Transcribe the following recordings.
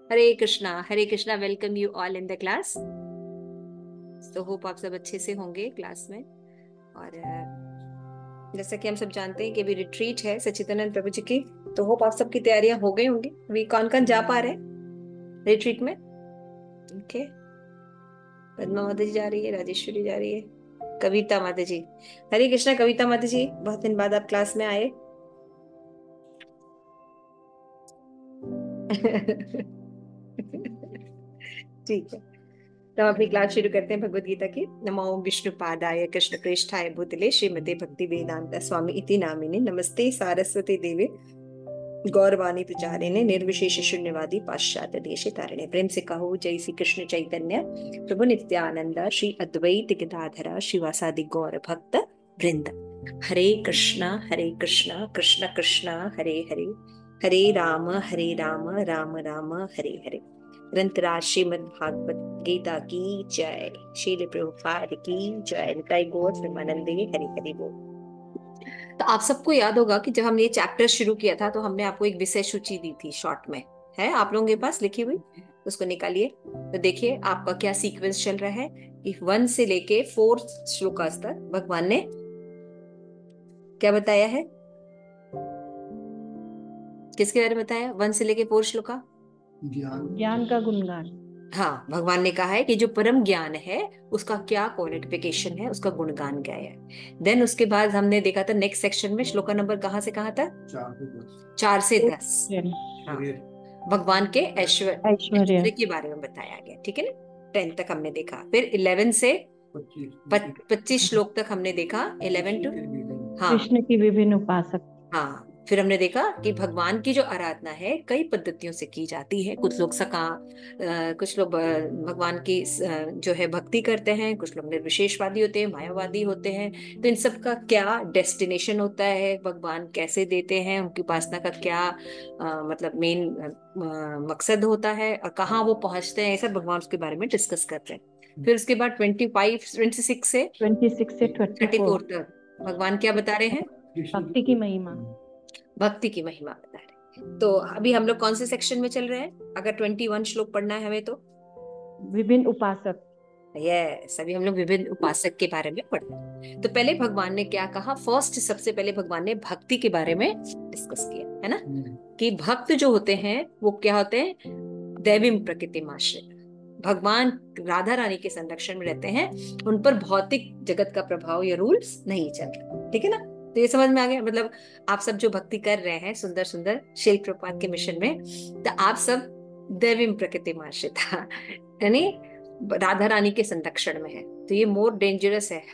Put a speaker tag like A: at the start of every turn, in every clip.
A: Hare Krishna, welcome you all in the class. तो hope आप सब अच्छे से होंगे क्लास में। और जैसा कि हम सब जानते हैं कि अभी रिट्रीट है सच्चिदानंद प्रभु जी की, तो होप आप सबकी तैयारियां हो गई होंगी। अभी कौन कौन जा पा रहे हैं रिट्रीट में? ओके, पद्मा माता जी जा रही है, राजेश्वरी जा रही है, कविता माता जी। हरे कृष्णा कविता माता जी, बहुत दिन बाद आप क्लास में आए। ठीक है, तो हम अपनी क्लास शुरू करते हैं भगवत गीता की। नमो विष्णुपादाय कृष्ण प्रेष्ठाय भूतले श्रीमते भक्ति वेदांत स्वामी इति नामिने नमस्ते सारस्वती देवी गौरवाणी प्रचारिणे निर्विशेष शून्यवादी पाश्चात्य देश तारिणे। प्रेम से कहो जय श्री कृष्ण चैतन्य प्रभु नित्यानंद श्री अद्वैत गदाधर शिवासादि गौर भक्त वृंद। हरे कृष्णा कृष्ण कृष्ण हरे हरे, हरे राम राम राम हरे हरे। ग्रंथराज श्रीमद् भागवत गीता की जय, श्रील प्रभुपाद की जय, निताई गौर प्रेमानंदे हरि हरि बोल। तो आप सबको याद होगा कि जब हमने ये चैप्टर शुरू किया था तो हमने आपको एक विषय सूची दी थी शॉर्ट में, है आप लोगों के पास लिखी हुई, उसको निकालिए। तो देखिए आपका क्या सीक्वेंस चल रहा है कि 1 से लेके 4 श्लोक तक भगवान ने क्या बताया है, किसके बारे में बताया? 1 से लेके 4 श्लोक का
B: ज्ञान का गुणगान।
A: हाँ, भगवान ने कहा है कि जो परम ज्ञान है उसका क्या क्वालिफिकेशन है, उसका गुणगान क्या है। देन उसके बाद हमने देखा था नेक्स्ट सेक्शन में श्लोका नंबर कहाँ से कहाँ तक? 4 से 10। हाँ, भगवान के ऐश्वर्य के बारे में बताया गया, ठीक है ना। 10 तक हमने देखा, फिर 11 से 25 श्लोक तक हमने देखा, 11 टू हाँ
B: कृष्ण की विभिन्न उपासक।
A: हाँ, फिर हमने देखा कि भगवान की जो आराधना है कई पद्धतियों से की जाती है। कुछ लोग कुछ लोग भगवान की जो है भक्ति करते हैं, कुछ लोग निर्विशेषवादी होते हैं, मायावादी होते हैं। तो इन सब का क्या डेस्टिनेशन होता है, भगवान कैसे देते हैं, उनकी उपासना का क्या मतलब मेन मकसद होता है, और कहाँ वो पहुंचते हैं, ये सब भगवान उसके बारे में डिस्कस करते हैं। फिर उसके बाद 26 से 34 तक भगवान क्या बता रहे हैं?
B: भक्ति की महिमा।
A: भक्ति की महिमा बता रहे। तो अभी हम लोग कौन से सेक्शन में चल रहे हैं? अगर 21 श्लोक पढ़ना है हमें तो
B: विभिन्न उपासक।
A: अभी हम लोग विभिन्न उपासक के बारे में पढ़ रहे हैं। तो पहले भगवान ने क्या कहा? फर्स्ट, सबसे पहले भगवान ने भक्ति के बारे में डिस्कस किया है ना, कि भक्त जो होते हैं वो क्या होते हैं? दैवी प्रकृति आश्रित। भगवान राधा रानी के संरक्षण में रहते हैं, उन पर भौतिक जगत का प्रभाव या रूल्स नहीं चल रहा, ठीक है ना। तो ये समझ में आ गया, मतलब आप सब जो भक्ति कर रहे हैं सुंदर सुंदर शिल प्रपात के मिशन में, तो आप सब दैवी प्रकृति में आश्रित यानी राधा रानी के संरक्षण में है। तो ये मोर डेंजरस है।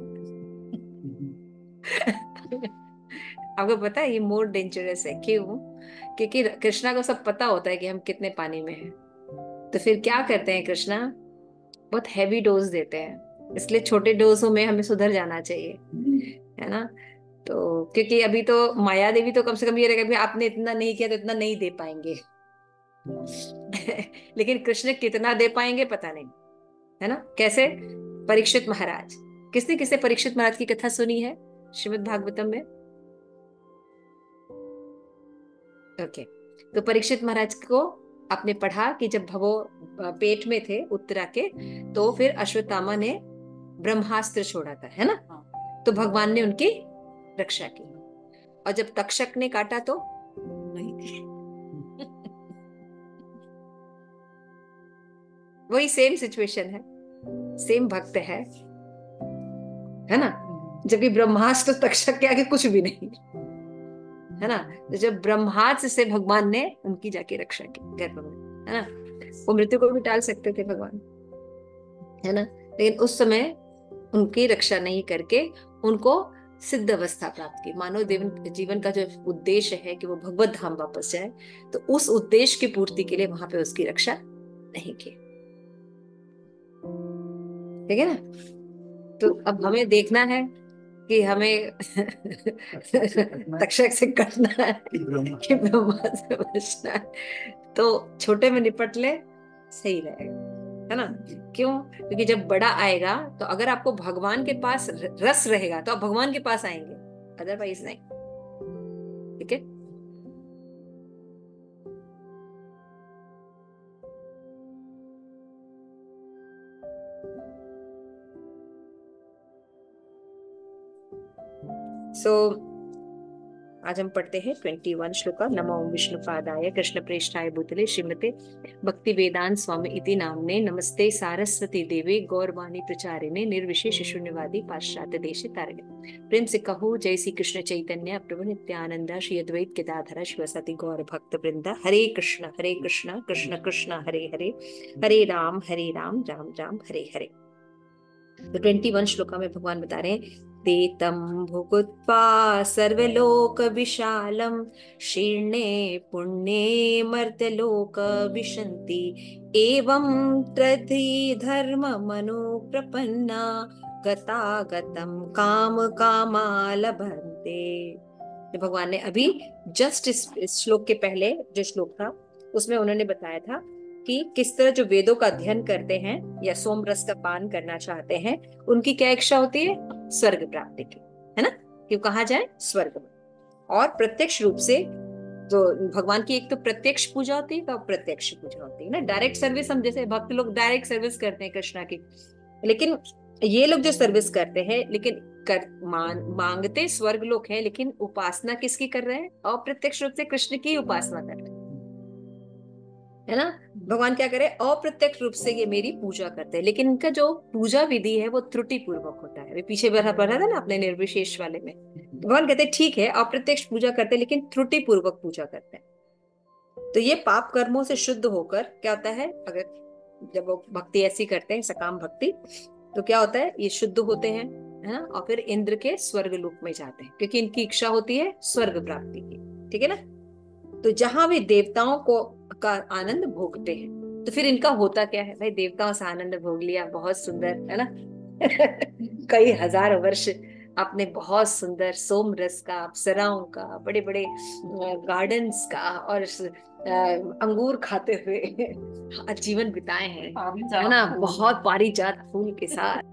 A: आपको पता है ये मोर डेंजरस है क्यों? क्योंकि कृष्णा को सब पता होता है कि हम कितने पानी में हैं। तो फिर क्या करते हैं कृष्णा? बहुत हैवी डोज देते हैं, इसलिए छोटे डोजों में हमें सुधर जाना चाहिए, है ना। तो क्योंकि अभी तो माया देवी तो कम से कम ये रहेगा, आपने इतना नहीं किया तो इतना नहीं दे पाएंगे। लेकिन कृष्ण कितना दे पाएंगे पता नहीं, है ना। कैसे? परीक्षित महाराज, किसने किसने परीक्षित महाराज की कथा सुनी है श्रीमद् भागवतम में? ओके, तो परीक्षित महाराज को आपने पढ़ा कि जब वो पेट में थे उत्तरा के, तो फिर अश्वत्थामा ने ब्रह्मास्त्र छोड़ा था, है ना। तो भगवान ने उनकी रक्षा की, और जब तक्षक ने काटा तो नहीं। वही सेम सिचुएशन है, सेम भक्त है ना। जबकि ब्रह्मास्त्र तक्षक के आगे कुछ भी नहीं, है ना। तो जब ब्रह्मास्त्र से भगवान ने उनकी जाके रक्षा की गर्भ में, है ना। वो मृत्यु को भी टाल सकते थे भगवान, है ना, लेकिन उस समय उनकी रक्षा नहीं करके उनको सिद्ध अवस्था प्राप्त की। मानव जीवन का जो उद्देश्य है कि वो भगवत धाम वापस जाए, तो उस उद्देश्य की पूर्ति के लिए वहां पे उसकी रक्षा नहीं की, ठीक है ना। तो अब हमें देखना है कि हमें तक्षक से कटना है कि ब्रह्मा से बचना है। तो छोटे में निपट ले, सही रहेगा, है ना। क्यों? क्योंकि जब बड़ा आएगा तो अगर आपको भगवान के पास रस रहेगा तो आप भगवान के पास आएंगे, अदरवाइज नहीं, ठीक है। सो आज हम पढ़ते हैं 21 श्लोका। नमो विष्णुपादाय कृष्ण प्रेष्ठाय भूतले श्रीमते भक्ति वेदांत स्वामी इति नामने नमस्ते सारस्वती देवी गौरवाणी प्रचारिणे निर्विशेष शून्यवादी पाश्चात्य देश तारिणे। प्रेम से कहो जय श्री कृष्ण चैतन्य प्रभु नित्यानंद श्री अद्वैत केदाधर शिवसती गौर भक्त वृंदा। हरे कृष्ण कृष्ण कृष्ण हरे हरे, हरे राम राम राम हरे हरे। तो 21 श्लोका में भगवान बता रहे हैं, तेतं भुगुत्वा सर्वलोक विशालम शीर्णे पुण्ये मर्त्यलोक विशन्ति एवं त्रयी धर्म मनो प्रपन्ना गतागतम काम कामा लभन्ते। तो भगवान ने अभी जस्ट इस श्लोक के पहले जो श्लोक था उसमें उन्होंने बताया था कि किस तरह जो वेदों का अध्ययन करते हैं या सोम रस का पान करना चाहते हैं, उनकी क्या इच्छा होती है? स्वर्ग प्राप्ति की, है ना, कि कहा जाए स्वर्ग में। और प्रत्यक्ष रूप से जो भगवान की एक तो प्रत्यक्ष पूजा होती है, तो प्रत्यक्ष पूजा होती है ना। डायरेक्ट सर्विस, हम जैसे भक्त लोग डायरेक्ट सर्विस करते हैं कृष्णा की, लेकिन ये लोग जो सर्विस करते हैं लेकिन मांगते स्वर्ग लोग है, लेकिन उपासना किसकी कर रहे हैं? अप्रत्यक्ष रूप से कृष्ण की उपासना कर रहे हैं, है ना। भगवान क्या करे? अप्रत्यक्ष रूप से ये मेरी पूजा करते हैं, लेकिन इनका जो पूजा विधि है वो त्रुटि पूर्वक होता है। वे पीछे पढ़ा था ना अपने निर्विशेष वाले में। तो भगवान कहते हैं ठीक है अप्रत्यक्ष पूजा करते हैं, लेकिन त्रुटि पूर्वक पूजा करते हैं। तो ये पाप कर्मों से शुद्ध होकर क्या होता है, अगर जब वो भक्ति ऐसी करते हैं सकाम भक्ति, तो क्या होता है? ये शुद्ध होते हैं, है ना, और फिर इंद्र के स्वर्ग लोक में जाते हैं, क्योंकि इनकी इच्छा होती है स्वर्ग प्राप्ति की, ठीक है ना। तो जहां वे देवताओं को का आनंद भोगते हैं, तो फिर इनका होता क्या है? भाई देवताओं से आनंद भोग लिया, बहुत सुंदर, है ना। कई हजार वर्ष आपने बहुत सुंदर सोम रस का, अप्सराओं का, बड़े बड़े गार्डन्स का और अंगूर खाते हुए जीवन बिताए हैं, है ना, बहुत पारिजात फूल के साथ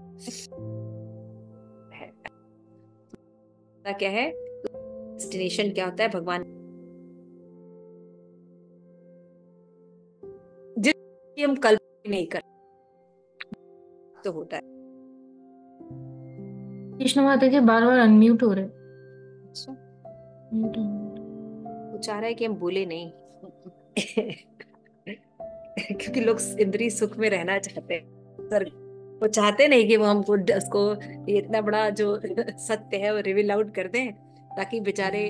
A: है। क्या है डेस्टिनेशन? क्या होता है? भगवान जिसकी हम कल्पना नहीं कर तो होता है।
C: कृष्ण माता जी बार बार अनम्यूट हो रहे।
A: अच्छा, वो चाह रहा है कि हम बोले नहीं। क्योंकि लोग इंद्रिय सुख में रहना चाहते हैं, सर वो चाहते नहीं कि वो हमको उसको ये इतना बड़ा जो सत्य है वो रिवील आउट कर दें, ताकि बेचारे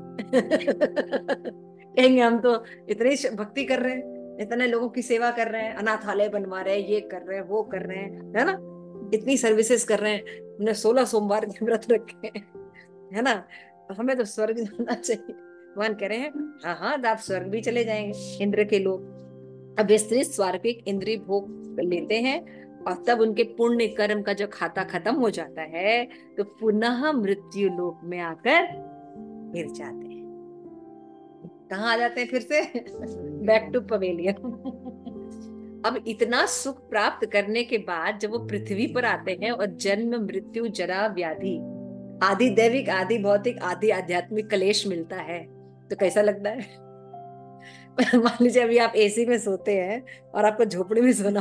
A: कहेंगे हम तो इतनी भक्ति कर रहे हैं, इतने लोगों की सेवा कर रहे हैं, अनाथालय बनवा रहे हैं, ये कर रहे हैं, वो कर रहे हैं, है ना, इतनी सर्विसेज कर रहे हैं, हमने 16 सोमवार के व्रत रखे हैं, है ना, हमें तो स्वर्ग जाना चाहिए। भगवान कह रहे हैं हाँ हाँ, आप स्वर्ग भी चले जाएंगे, इंद्र के लोग। अब स्त्री स्वार्पिक इंद्रिय भोग लेते हैं और तब उनके पुण्य कर्म का जो खाता खत्म हो जाता है, तो पुनः मृत्यु लोक में आकर गिर जाते हैं। कहाँ आ जाते हैं फिर से? Back to pavilion. अब इतना सुख प्राप्त करने के बाद जब वो पृथ्वी पर आते हैं और जन्म मृत्यु जरा व्याधि आदि दैविक आदि भौतिक आदि आध्यात्मिक कलेश मिलता है, तो कैसा लगता है? मान लीजिए अभी आप एसी में सोते हैं और आपको झोपड़ी में सोना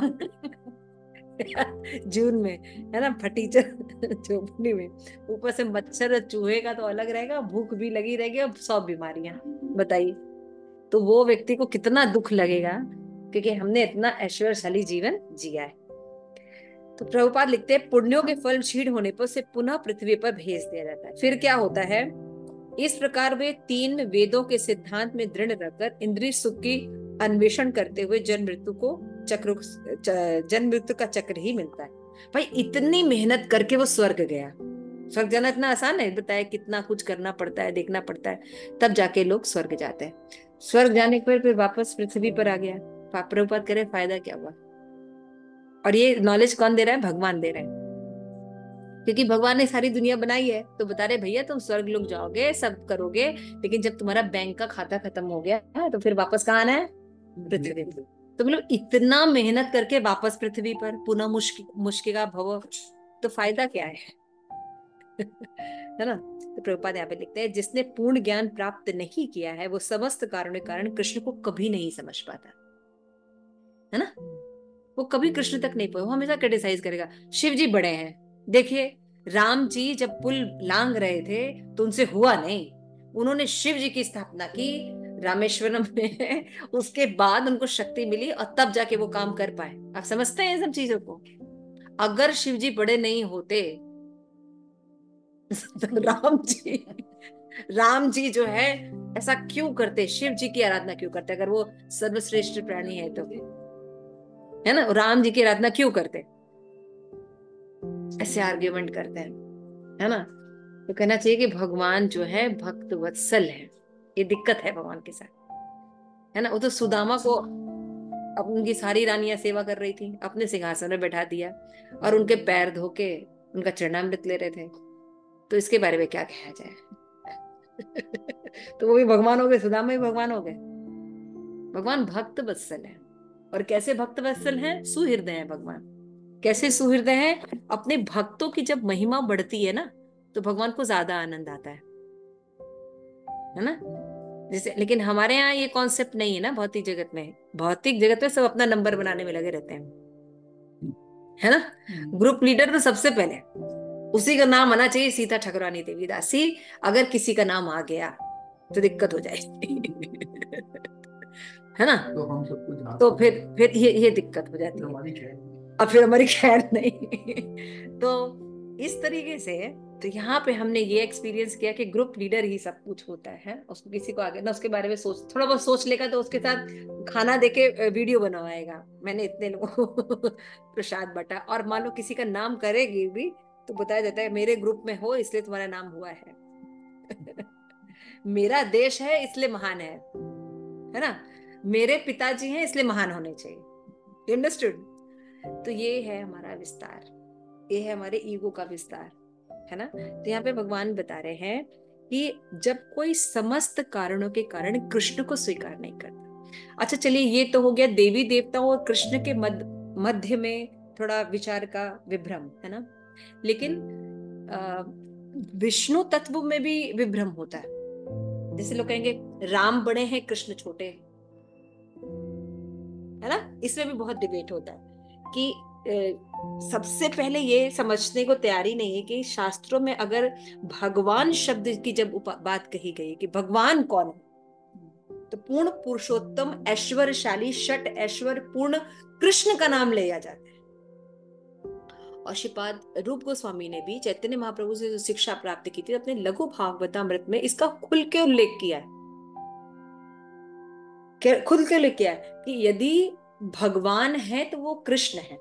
A: जून में, है ना, फटीचर झोपड़ी में, ऊपर से मच्छर चूहे का तो अलग रहेगा, भूख भी लगी रहेगी और 100 बीमारियां, बताइए तो वो व्यक्ति को कितना दुख लगेगा, क्योंकि हमने इतना ऐश्वर्यशाली जीवन जिया है। तो प्रभुपाद लिखते हैं पुण्यों के फल क्षीण होने पर उसे पुनः पृथ्वी पर भेज दिया जाता है। फिर क्या होता है? इस प्रकार वे 3 वेदों के सिद्धांत में दृढ़ रहकर इंद्रिय सुख की अन्वेषण करते हुए जन्म मृत्यु का चक्र ही मिलता है। भाई इतनी मेहनत करके वो स्वर्ग गया, स्वर्ग जाना इतना आसान है? बताया कितना कुछ करना पड़ता है, देखना पड़ता है, तब जाके लोग स्वर्ग जाते हैं। स्वर्ग जाने के फिर वापस पृथ्वी पर आ गया, प्रभुपाद करे फायदा क्या हुआ? और ये नॉलेज कौन दे रहा है? भगवान दे रहे हैं, क्योंकि भगवान ने सारी दुनिया बनाई है, तो बता रहे भैया तुम स्वर्ग लोग जाओगे, सब करोगे, लेकिन जब तुम्हारा बैंक का खाता खत्म हो गया तो फिर वापस कहाँ आना है? पृथ्वी पर। तो मतलब इतना मेहनत करके वापस पृथ्वी पर पुनः मुश्किल भव, तो फायदा क्या है? है ना। तो प्रभुपाद यहाँ पे लिखते हैं जिसने पूर्ण ज्ञान प्राप्त नहीं किया है वो समस्त कारणों के कारण कृष्ण को कभी नहीं समझ पाता, है ना। वो कभी कृष्ण तक नहीं पहुंचे, वो हमेशा क्रिटिसाइज करेगा, शिव जी बड़े हैं, देखिए राम जी जब पुल लांग रहे थे तो उनसे हुआ नहीं, उन्होंने शिव जी की स्थापना की रामेश्वरम में। उसके बाद उनको शक्ति मिली और तब जाके वो काम कर पाए। आप समझते हैं इन सब चीजों को? अगर शिव जी बड़े नहीं होते तो राम जी जो है ऐसा क्यों करते, शिव जी की आराधना क्यों करते अगर वो सर्वश्रेष्ठ प्राणी है तो, है ना? राम जी की आराधना क्यों करते? ऐसे आर्ग्यूमेंट करते हैं, है ना? तो कहना चाहिए कि भगवान जो है भक्त वत्सल है। ये दिक्कत है भगवान के साथ, है ना? वो तो सुदामा को अब उनकी सारी रानियां सेवा कर रही थी, अपने सिंहासन में बैठा दिया और उनके पैर धो के उनका चरणामृत ले रहे थे। तो इसके बारे में क्या कहा जाए? तो वो भी भगवान हो गए, सुदामा भी भगवान हो गए। भगवान भक्त वत्सल है। और कैसे भक्त वत्सल हैं? सुहृदय है भगवान। कैसे सुहृदय है? अपने भक्तों की जब महिमा बढ़ती है ना तो भगवान को ज्यादा आनंद आता है ना? जैसे, लेकिन हमारे यहाँ ये कॉन्सेप्ट नहीं है ना भौतिक जगत में। भौतिक जगत में सब अपना नंबर बनाने में लगे रहते हैं, है ना? ग्रुप लीडर तो सबसे पहले उसी का नाम आना चाहिए, सीता ठकुरानी देवीदासी। अगर किसी का नाम आ गया तो दिक्कत हो जाएगी। है ना? तो हम सब कुछ, तो फिर ये दिक्कत हो जाती है और फिर हमारी खैर नहीं। तो इस तरीके से तो यहाँ पे हमने ये एक्सपीरियंस किया कि ग्रुप लीडर ही सब कुछ होता है। उसको किसी को आगे ना उसके बारे में थोड़ा बहुत सोच लेगा तो उसके साथ खाना देके वीडियो बनवाएगा, मैंने इतने लोगों को प्रसाद बांटा। और मान लो किसी का नाम करेगी भी तो बताया जाता है मेरे ग्रुप में हो इसलिए तुम्हारा नाम हुआ है। मेरा देश है इसलिए महान है ना? मेरे पिताजी हैं इसलिए महान होने चाहिए। अंडरस्टूड? तो ये है हमारा विस्तार, ये है हमारे ईगो का विस्तार, है ना? तो यहाँ पे भगवान बता रहे हैं कि जब कोई समस्त कारणों के कारण कृष्ण को स्वीकार नहीं करता। अच्छा चलिए, ये तो हो गया देवी देवताओं और कृष्ण के मध्य में थोड़ा विचार का विभ्रम, है ना? लेकिन विष्णु तत्व में भी विभ्रम होता है। जैसे लोग कहेंगे राम बड़े हैं कृष्ण छोटे हैं, है ना? इसमें भी बहुत डिबेट होता है कि सबसे पहले ये समझने को तैयारी नहीं है कि शास्त्रों में अगर भगवान शब्द की जब बात कही गई कि भगवान कौन है तो पूर्ण पुरुषोत्तम ऐश्वर्यशाली षट ऐश्वर्य पूर्ण कृष्ण का नाम लिया जाता है। और श्रीपाद रूप गोस्वामी ने भी चैतन्य महाप्रभु से जो शिक्षा प्राप्त की थी अपने लघु भागवतामृत में इसका खुल के उल्लेख किया है, खुल के उल्लेख किया है कि यदि भगवान है तो वो कृष्ण है।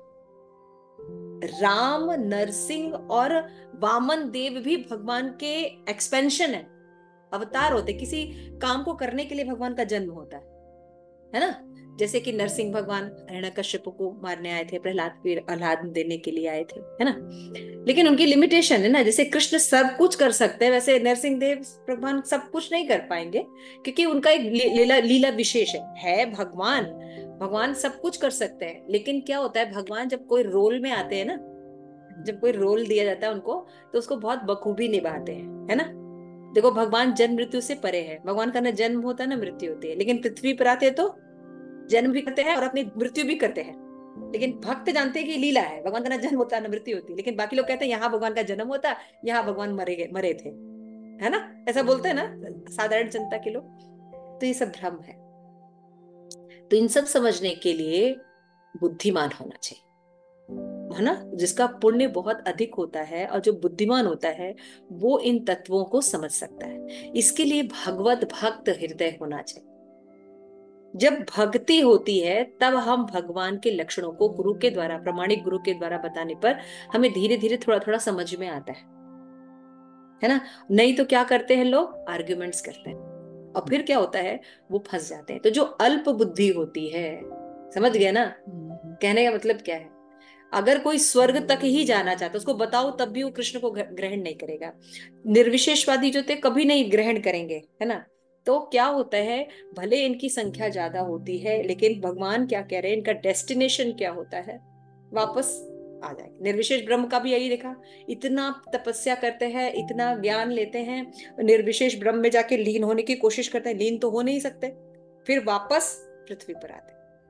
A: राम, नरसिंह और वामन देव भी भगवान के एक्सपेंशन है, अवतार होते। किसी काम को करने के लिए भगवान का जन्म होता है ना? जैसे कि नरसिंह भगवान हिरण्यकश्यप को मारने आए थे, प्रहलाद देने के लिए आए थे, है ना? लेकिन उनकी लिमिटेशन है ना। जैसे कृष्ण सब कुछ कर सकते हैं वैसे नरसिंह देव भगवान सब कुछ नहीं कर पाएंगे क्योंकि उनका एक लीला विशेष है। भगवान सब कुछ कर सकते हैं, लेकिन क्या होता है भगवान जब कोई रोल में आते हैं ना, जब कोई रोल दिया जाता है उनको तो उसको बहुत बखूबी निभाते हैं, है ना? देखो भगवान जन्म मृत्यु से परे है, भगवान का ना जन्म होता है ना मृत्यु होती है, लेकिन पृथ्वी पर आते हैं तो जन्म भी करते हैं और अपनी मृत्यु भी करते हैं। लेकिन भक्त जानते हैं कि लीला है, भगवान का ना जन्म होता है ना मृत्यु होती है, लेकिन बाकी लोग कहते हैं यहाँ भगवान का जन्म होता है, यहाँ भगवान मरे थे, है ना? ऐसा बोलते हैं ना साधारण जनता के लोग। तो ये सब भ्रम है। तो इन सब समझने के लिए बुद्धिमान होना चाहिए, है ना? जिसका पुण्य बहुत अधिक होता है और जो बुद्धिमान होता है वो इन तत्वों को समझ सकता है। इसके लिए भगवत भक्त हृदय होना चाहिए। जब भक्ति होती है तब हम भगवान के लक्षणों को गुरु के द्वारा, प्रामाणिक गुरु के द्वारा बताने पर हमें धीरे धीरे थोड़ा थोड़ा समझ में आता है ना? नहीं तो क्या करते हैं लोग? आर्ग्यूमेंट्स करते हैं और फिर क्या होता है वो फंस जाते हैं। तो जो अल्प बुद्धि होती है, समझ गए ना कहने का मतलब क्या है? अगर कोई स्वर्ग तक ही जाना चाहता उसको बताओ तब भी वो कृष्ण को ग्रहण नहीं करेगा। निर्विशेषवादी जो थे कभी नहीं ग्रहण करेंगे, है ना? तो क्या होता है, भले इनकी संख्या ज्यादा होती है लेकिन भगवान क्या कह रहे हैं, इनका डेस्टिनेशन क्या होता है? वापस आ जाएंगे। निर्विशेष ब्रह्म का भी यही देखा, इतना तपस्या करते हैं, इतना ज्ञान लेते हैं, निर्विशेष ब्रह्म में जाके लीन होने की कोशिश करते हैं, लीन तो हो नहीं सकते, फिर वापस पृथ्वी पर आते।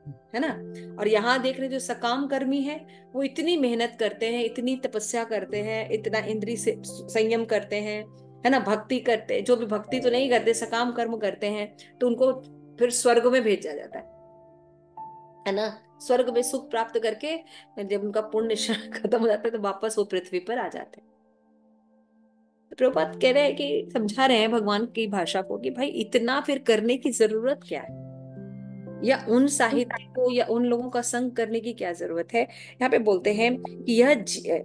A: है ना। और यहाँ देख रहे जो सकाम कर्मी है, वो इतनी मेहनत करते हैं, इतनी तपस्या करते हैं, इतना इंद्रिय से संयम करते हैं, है ना, भक्ति करते हैं। जो भी भक्ति तो नहीं करते, सकाम कर्म करते हैं, तो उनको फिर स्वर्ग में भेजा जाता है ना। स्वर्ग में सुख प्राप्त करके जब उनका पुण्य खत्म हो जाता है, तो वापस वो पृथ्वी पर आ जाते हैं। तो प्रभुपाद कह रहे हैं कि समझा रहे हैं भगवान की भाषा को कि भाई इतना फिर करने की जरूरत क्या है, या उन साहित्य को या उन लोगों का संग करने की क्या जरूरत है। यहाँ पे बोलते हैं कि यह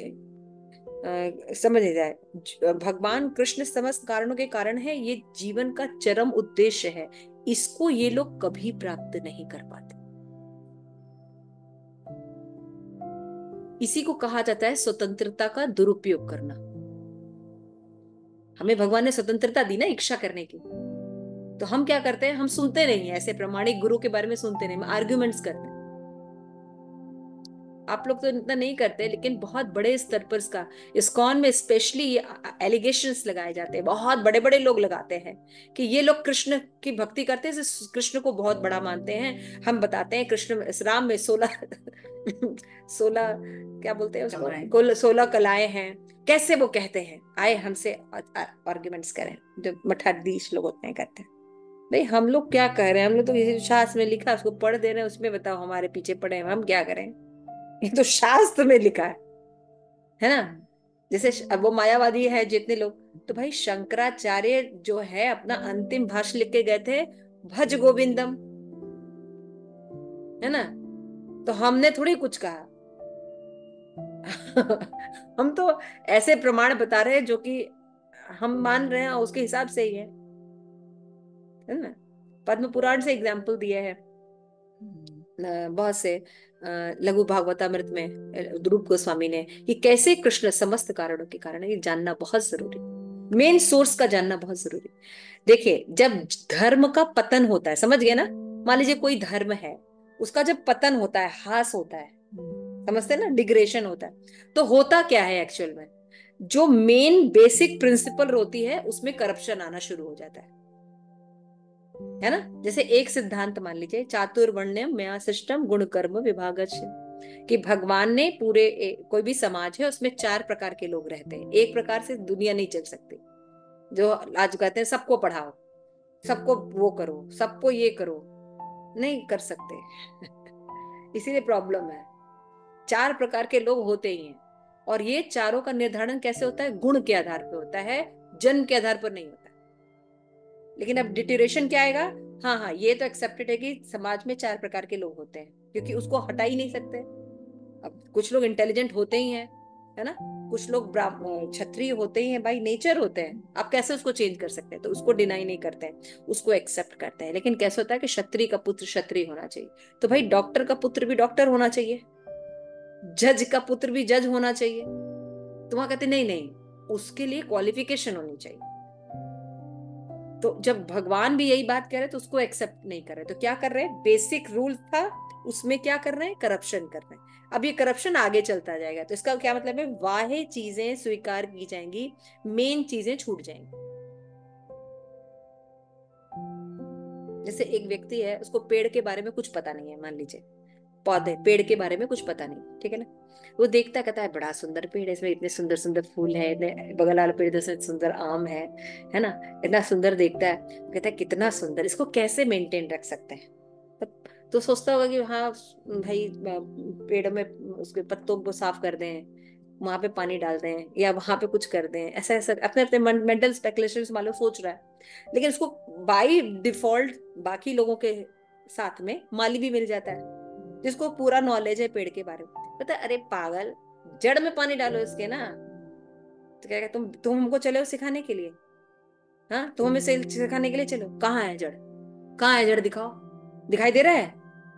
A: समझ जाए, भगवान कृष्ण समस्त कारणों के कारण है, ये जीवन का चरम उद्देश्य है, इसको ये लोग कभी प्राप्त नहीं कर पाते। इसी को कहा जाता है स्वतंत्रता का दुरुपयोग करना। हमें भगवान ने स्वतंत्रता दी ना इच्छा करने की, तो हम क्या करते हैं, हम सुनते नहीं है, ऐसे प्रमाणिक गुरु के बारे में सुनते नहीं, आर्ग्यूमेंट्स करते हैं। आप लोग तो इतना नहीं करते, लेकिन बहुत बड़े स्तर पर इसका इस्कॉन में स्पेशली एलिगेशंस लगाए जाते हैं, बहुत बड़े बड़े लोग लगाते हैं कि ये लोग कृष्ण की भक्ति करते हैं, कृष्ण को बहुत बड़ा मानते हैं। हम बताते हैं कृष्ण राम में 16 क्या बोलते हैं उसको, कुल 16 कलाएं हैं। कैसे वो कहते हैं, आए हमसे आर्ग्यूमेंट्स करें, जो मठाधीश लोग होते हैं करते हैं। भाई हम लोग क्या कह रहे हैं, हम लोग तो किसी शास्त्र में लिखा उसको पढ़ दे रहे हैं, उसमें बताओ हमारे पीछे पड़े हैं, हम क्या करें। ये तो शास्त्र में लिखा है ना। जैसे अब वो मायावादी है जितने लोग, तो भाई शंकराचार्य जो है अपना अंतिम भाष्य लिख के गए थे, भज गोविंदम, है ना। तो हमने थोड़ी कुछ कहा हम तो ऐसे प्रमाण बता रहे हैं जो कि हम मान रहे हैं, उसके हिसाब से ही है ना। पद्म पुराण से एग्जाम्पल दिया है बहुत से, लघु भागवतामृत में रूप गोस्वामी ने, कि कैसे कृष्ण समस्त कारणों के कारण है, ये जानना बहुत जरूरी, मेन सोर्स का जानना बहुत जरूरी। देखिए जब धर्म का पतन होता है, समझ गए ना, मान लीजिए कोई धर्म है, उसका जब पतन होता है, ह्रास होता है, समझते हैं ना, डिग्रेशन होता है, तो होता क्या है एक्चुअल में, जो मेन बेसिक प्रिंसिपल होती है उसमें करप्शन आना शुरू हो जाता है ना। जैसे एक सिद्धांत मान लीजिए, चातुर्वर्ण्यम मया सृष्टम गुण कर्म विभागस्य, कि भगवान ने पूरे कोई भी समाज है उसमें 4 प्रकार के लोग रहते हैं, एक प्रकार से दुनिया नहीं चल सकती। जो आज कहते हैं सबको पढ़ाओ, सबको वो करो, सबको ये करो, नहीं कर सकते इसीलिए प्रॉब्लम है। 4 प्रकार के लोग होते ही हैं, और ये चारों का निर्धारण कैसे होता है, गुण के आधार पर होता है, जन्म के आधार पर नहीं होता। लेकिन अब डिटेरेशन क्या आएगा, हाँ हाँ ये तो एक्सेप्टेड है कि समाज में 4 प्रकार के लोग होते हैं, क्योंकि उसको हटा ही नहीं सकते। अब कुछ लोग इंटेलिजेंट होते ही हैं, है ना, कुछ लोग क्षत्रिय होते ही हैं, बाई नेचर होते हैं, आप कैसे उसको चेंज कर सकते हैं, तो उसको डिनाई नहीं करते हैं, उसको एक्सेप्ट करते हैं। लेकिन कैसे होता है कि क्षत्रिय का पुत्र क्षत्रिय होना चाहिए, तो भाई डॉक्टर का पुत्र भी डॉक्टर होना चाहिए, जज का पुत्र भी जज होना चाहिए। तो वहां कहते नहीं नहीं, उसके लिए क्वालिफिकेशन होनी चाहिए। तो जब भगवान भी यही बात कर रहे तो उसको एक्सेप्ट नहीं कर रहे, तो क्या कर रहे हैं, बेसिक रूल था उसमें क्या कर रहे हैं, करप्शन कर रहे हैं। अब ये करप्शन आगे चलता जाएगा, तो इसका क्या मतलब है, वाहे चीजें स्वीकार की जाएंगी, मेन चीजें छूट जाएंगी। जैसे एक व्यक्ति है, उसको पेड़ के बारे में कुछ पता नहीं है, मान लीजिए पौधे पेड़ के बारे में कुछ पता नहीं, ठीक है ना, वो देखता कहता है बड़ा सुंदर पेड़ है, इसमें इतने सुंदर सुंदर फूल है, इतने बगल वाला पेड़ इसमें सुंदर आम है ना, इतना सुंदर देखता है, कहता है कितना सुंदर, इसको कैसे मेंटेन रख सकते हैं। तो सोचता होगा कि हाँ भाई पेड़ में उसके पत्तों को साफ कर दें, वहां पे पानी डाल दें, या वहां पे कुछ कर दें, ऐसा ऐसा अपने अपने मेंटल स्पेकुलेशन मालूम सोच रहा है। लेकिन उसको बाय डिफॉल्ट बाकी लोगों के साथ में माली भी मिल जाता है, जिसको पूरा नॉलेज है पेड़ के बारे में, पता है, अरे पागल, जड़ में पानी डालो इसके ना। तो क्या तुम हमको चले हो सिखाने के लिए, हाँ तुम हमें सिखाने के लिए चलो, कहाँ है जड़, कहाँ है जड़, दिखाओ, दिखाई दे रहा है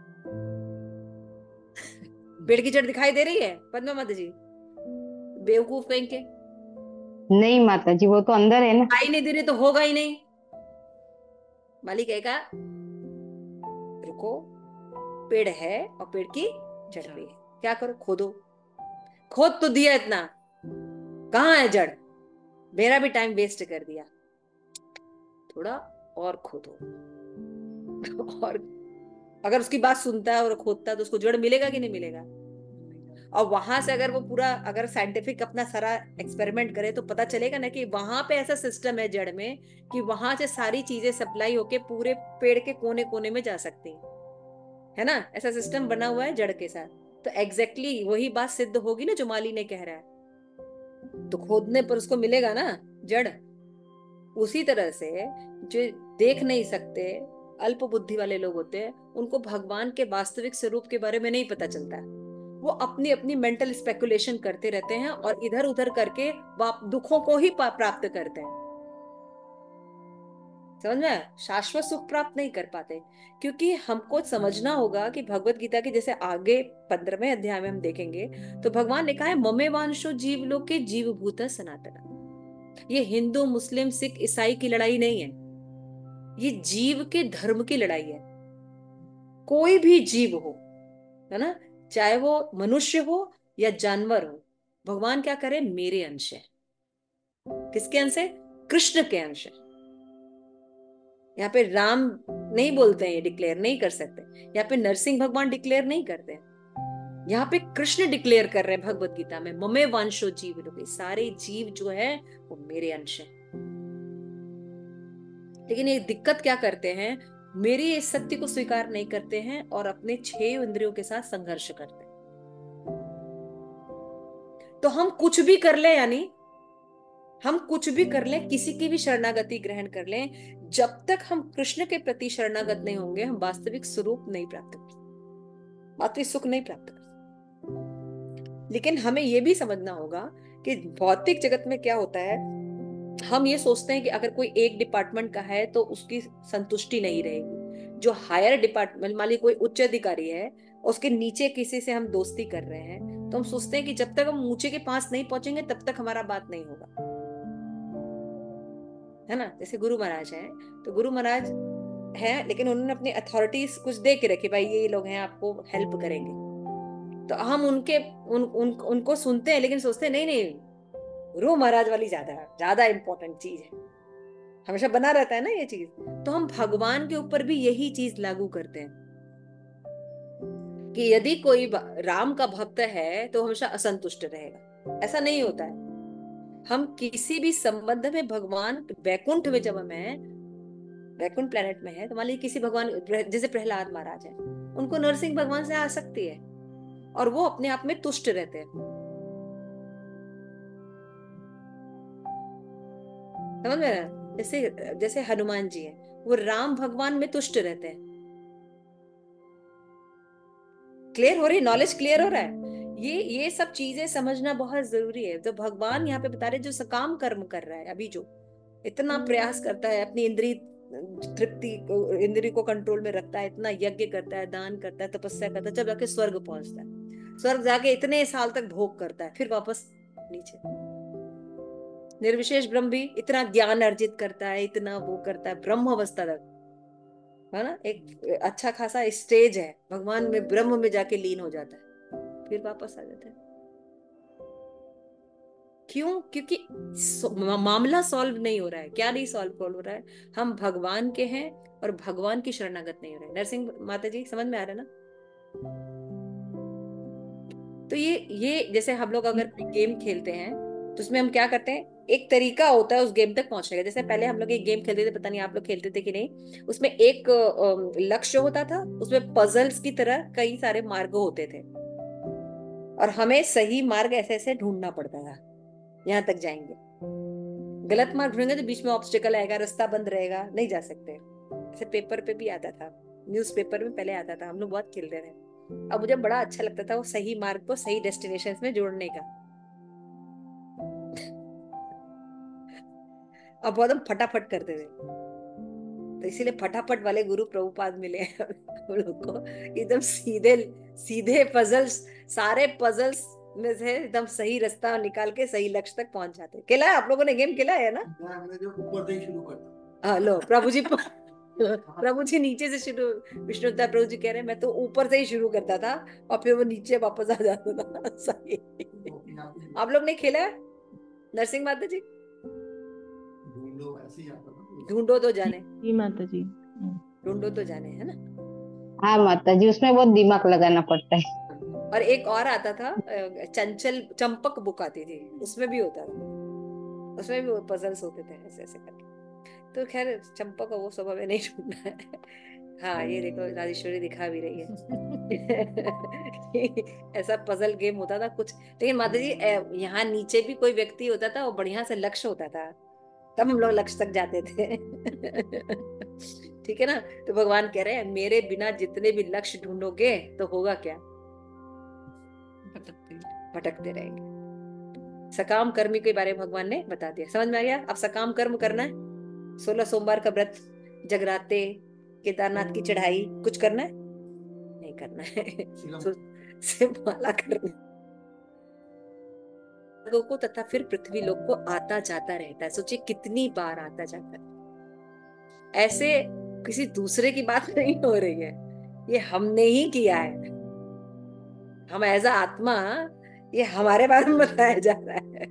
A: पेड़ की जड़ दिखाई दे रही है पद्मावत जी, बेवकूफ कहीं के।
D: नहीं माता जी, वो तो अंदर है ना।
A: दिखाई नहीं दे रही तो होगा ही नहीं। मालिक कहेगा रुको, पेड़ है और पेड़ की जड़ भी है, क्या करो, खोदो, खोद तो दिया इतना, कहाँ है जड़, मेरा भी टाइम वेस्ट कर दिया, थोड़ा और खोदो और अगर उसकी बात सुनता है और खोदता है तो उसको जड़ मिलेगा कि नहीं मिलेगा? और वहां से अगर वो पूरा अगर साइंटिफिक अपना सारा एक्सपेरिमेंट करे तो पता चलेगा ना कि वहां पे ऐसा सिस्टम है जड़ में कि वहां से सारी चीजें सप्लाई होके पूरे पेड़ के कोने कोने में जा सकती है ना। ऐसा सिस्टम बना हुआ है जड़ के साथ। तो एग्जैक्टली वही बात सिद्ध होगी ना जो माली ने कह रहा है। तो खोदने पर उसको मिलेगा ना जड़। उसी तरह से जो देख नहीं सकते अल्प बुद्धि वाले लोग होते हैं, उनको भगवान के वास्तविक स्वरूप के बारे में नहीं पता चलता है। वो अपनी अपनी मेंटल स्पेकुलेशन करते रहते हैं और इधर उधर करके दुखों को ही प्राप्त करते हैं। समझ में आया? शाश्वत सुख प्राप्त नहीं कर पाते, क्योंकि हमको समझना होगा कि भगवत गीता के जैसे आगे 15वें अध्याय में हम देखेंगे तो भगवान ने कहा है ममे वांशो जीव लोके जीव भूत सनातना। ये हिंदू मुस्लिम सिख ईसाई की लड़ाई नहीं है, ये जीव के धर्म की लड़ाई है। कोई भी जीव हो, है ना, चाहे वो मनुष्य हो या जानवर हो, भगवान क्या करे? मेरे अंश है। किसके अंश है? कृष्ण के अंश है। यहाँ पे राम नहीं बोलते हैं, ये डिक्लेयर नहीं कर सकते। यहाँ पे नरसिंह भगवान डिक्लेयर नहीं करते हैं। यहाँ पे कृष्ण डिक्लेयर कर रहे हैं भगवत गीता में ममे वंशो जीव लोके, सारे जीव जो है वो मेरे अंश है। लेकिन ये दिक्कत क्या करते हैं? मेरे इस सत्य को स्वीकार नहीं करते हैं और अपने 6 इंद्रियों के साथ संघर्ष करते हैं। तो हम कुछ भी कर ले, यानी हम कुछ भी कर लें, किसी की भी शरणागति ग्रहण कर लें, जब तक हम कृष्ण के प्रति शरणागत नहीं होंगे हम वास्तविक स्वरूप नहीं प्राप्त कर सकते, वास्तविक सुख नहीं प्राप्त कर सकते। लेकिन हमें यह भी समझना होगा कि भौतिक जगत में क्या होता है। हम ये सोचते हैं कि अगर कोई एक डिपार्टमेंट का है तो उसकी संतुष्टि नहीं रहेगी। जो हायर डिपार्टमेंट, मान ली कोई उच्च अधिकारी है, उसके नीचे किसी से हम दोस्ती कर रहे हैं, तो हम सोचते हैं कि जब तक हम ऊंचे के पास नहीं पहुंचेंगे तब तक हमारा बात नहीं होगा, है ना। जैसे गुरु महाराज हैं, तो गुरु महाराज हैं लेकिन उन्होंने अपनी अथॉरिटीज कुछ दे के रखी, भाई ये लोग हैं आपको हेल्प करेंगे। तो हम उनको सुनते हैं लेकिन सोचते हैं नहीं नहीं, गुरु महाराज वाली ज्यादा ज्यादा इंपॉर्टेंट चीज है। हमेशा बना रहता है ना ये चीज। तो हम भगवान के ऊपर भी यही चीज लागू करते हैं कि यदि कोई राम का भक्त है तो हमेशा असंतुष्ट रहेगा। ऐसा नहीं होता है। हम किसी भी संबंध में भगवान वैकुंठ में, जब हम हैं वैकुंठ प्लेनेट में है, तो मान लीजिए किसी भगवान, जैसे प्रहलाद महाराज है, उनको नरसिंह भगवान से आसक्ति है और वो अपने आप में तुष्ट रहते हैं। समझ में रहा? जैसे जैसे हनुमान जी है, वो राम भगवान में तुष्ट रहते हैं। क्लियर हो रही? नॉलेज क्लियर हो रहा है? ये सब चीजें समझना बहुत जरूरी है। तो भगवान यहाँ पे बता रहे जो सकाम कर्म कर रहा है, अभी जो इतना प्रयास करता है, अपनी इंद्री को कंट्रोल में रखता है, इतना यज्ञ करता है, दान करता है, तपस्या करता है, जब जाके स्वर्ग पहुंचता है, स्वर्ग जाके इतने साल तक भोग करता है, फिर वापस नीचे। निर्विशेष ब्रह्म भी इतना ज्ञान अर्जित करता है, इतना वो करता है, ब्रह्म अवस्था तक, है ना, एक अच्छा खासा स्टेज है, भगवान में ब्रह्म में जाके लीन हो जाता है, फिर वापस आ जाता है। क्यों? क्योंकि मामला सॉल्व नहीं हो रहा है। क्या नहीं सॉल्व हो रहा है? हम भगवान के हैं और भगवान की शरणागत नहीं हो रहे। नरसिंह माता जी समझ में आ रहा है ना? तो ये जैसे हम लोग अगर गेम खेलते हैं तो उसमें हम क्या करते हैं, एक तरीका होता है उस गेम तक पहुंचने का। जैसे पहले हम लोग एक गेम खेलते थे, पता नहीं आप लोग खेलते थे कि नहीं, उसमें एक लक्ष्य होता था, उसमें पजल्स की तरह कई सारे मार्ग होते थे और हमें सही मार्ग ऐसे ऐसे ढूंढना पड़ता था, यहाँ तक जाएंगे। गलत मार्ग ढूंढेंगे तो बीच में ऑब्स्टिकल आएगा, रास्ता बंद रहेगा, नहीं जा सकते। जैसे पेपर पे भी आता था, न्यूज़पेपर में पहले आता था, हम लोग बहुत खेलते थे। अब मुझे बड़ा अच्छा लगता था वो सही मार्ग को सही डेस्टिनेशन में जोड़ने का। अब बहुत हम फटाफट करते थे, तो इसीलिए फटाफट वाले गुरु प्रभुपाद मिले हम लोग को। एकदम सीधे सीधे पजल्स, सारे पजल्स में से एकदम सही रास्ता निकाल के सही लक्ष्य तक पहुंच जाते। खेला है आप लोगों ने? गेम खेला है ना?
E: हमने जो ऊपर से ही शुरू करता।
A: लो प्रभु जी नीचे से शुरू, विष्णुता प्रभु जी कह रहे हैं मैं तो ऊपर से ही शुरू करता था और फिर वो नीचे वापस आ जाता था। सही। आप लोग नहीं खेला है? नरसिंह माता जी
E: ढूंढो, ऐसे ही आता था।
A: ढूंढो तो जाने,
B: जी माता जी।
A: ढूंढो तो जाने, है ना।
D: हाँ माता जी, उसमें बहुत दिमाग लगाना पड़ता है।
A: और एक और आता था चंचल चंपक बुक आती थी, उसमें भी होता था, उसमें भी पजल्स होते थे ऐसे ऐसे करके। तो खैर चंपक का वो सब हमें नहीं ढूंढना है। हाँ ये देखो राजेश्वरी दिखा भी रही है। ऐसा पजल गेम होता था कुछ, लेकिन माता जी यहाँ नीचे भी कोई व्यक्ति होता था, वो बढ़िया से लक्ष्य होता था, तब हम लोग लक्ष्य तक जाते थे। ठीक है ना। तो भगवान कह रहे हैं मेरे बिना जितने भी लक्ष्य ढूंढोगे तो होगा क्या, भटकते रहेंगे। सकाम कर्मी के बारे में भगवान ने बता दिया, समझ में आ गया। अब सकाम कर्म करना है, 16 सोमवार का व्रत, जगराते, केदारनाथ की चढ़ाई, कुछ करना है नहीं करना है। सिर्फ माला करना लोगों को, तथा फिर पृथ्वी लोक को आता जाता रहता है। सोचिए कितनी बार आता जाता है। ऐसे किसी दूसरे की बात नहीं हो रही है, ये हमने ही किया है। हम एज अ आत्मा, ये हमारे बारे में बताया जा रहा है।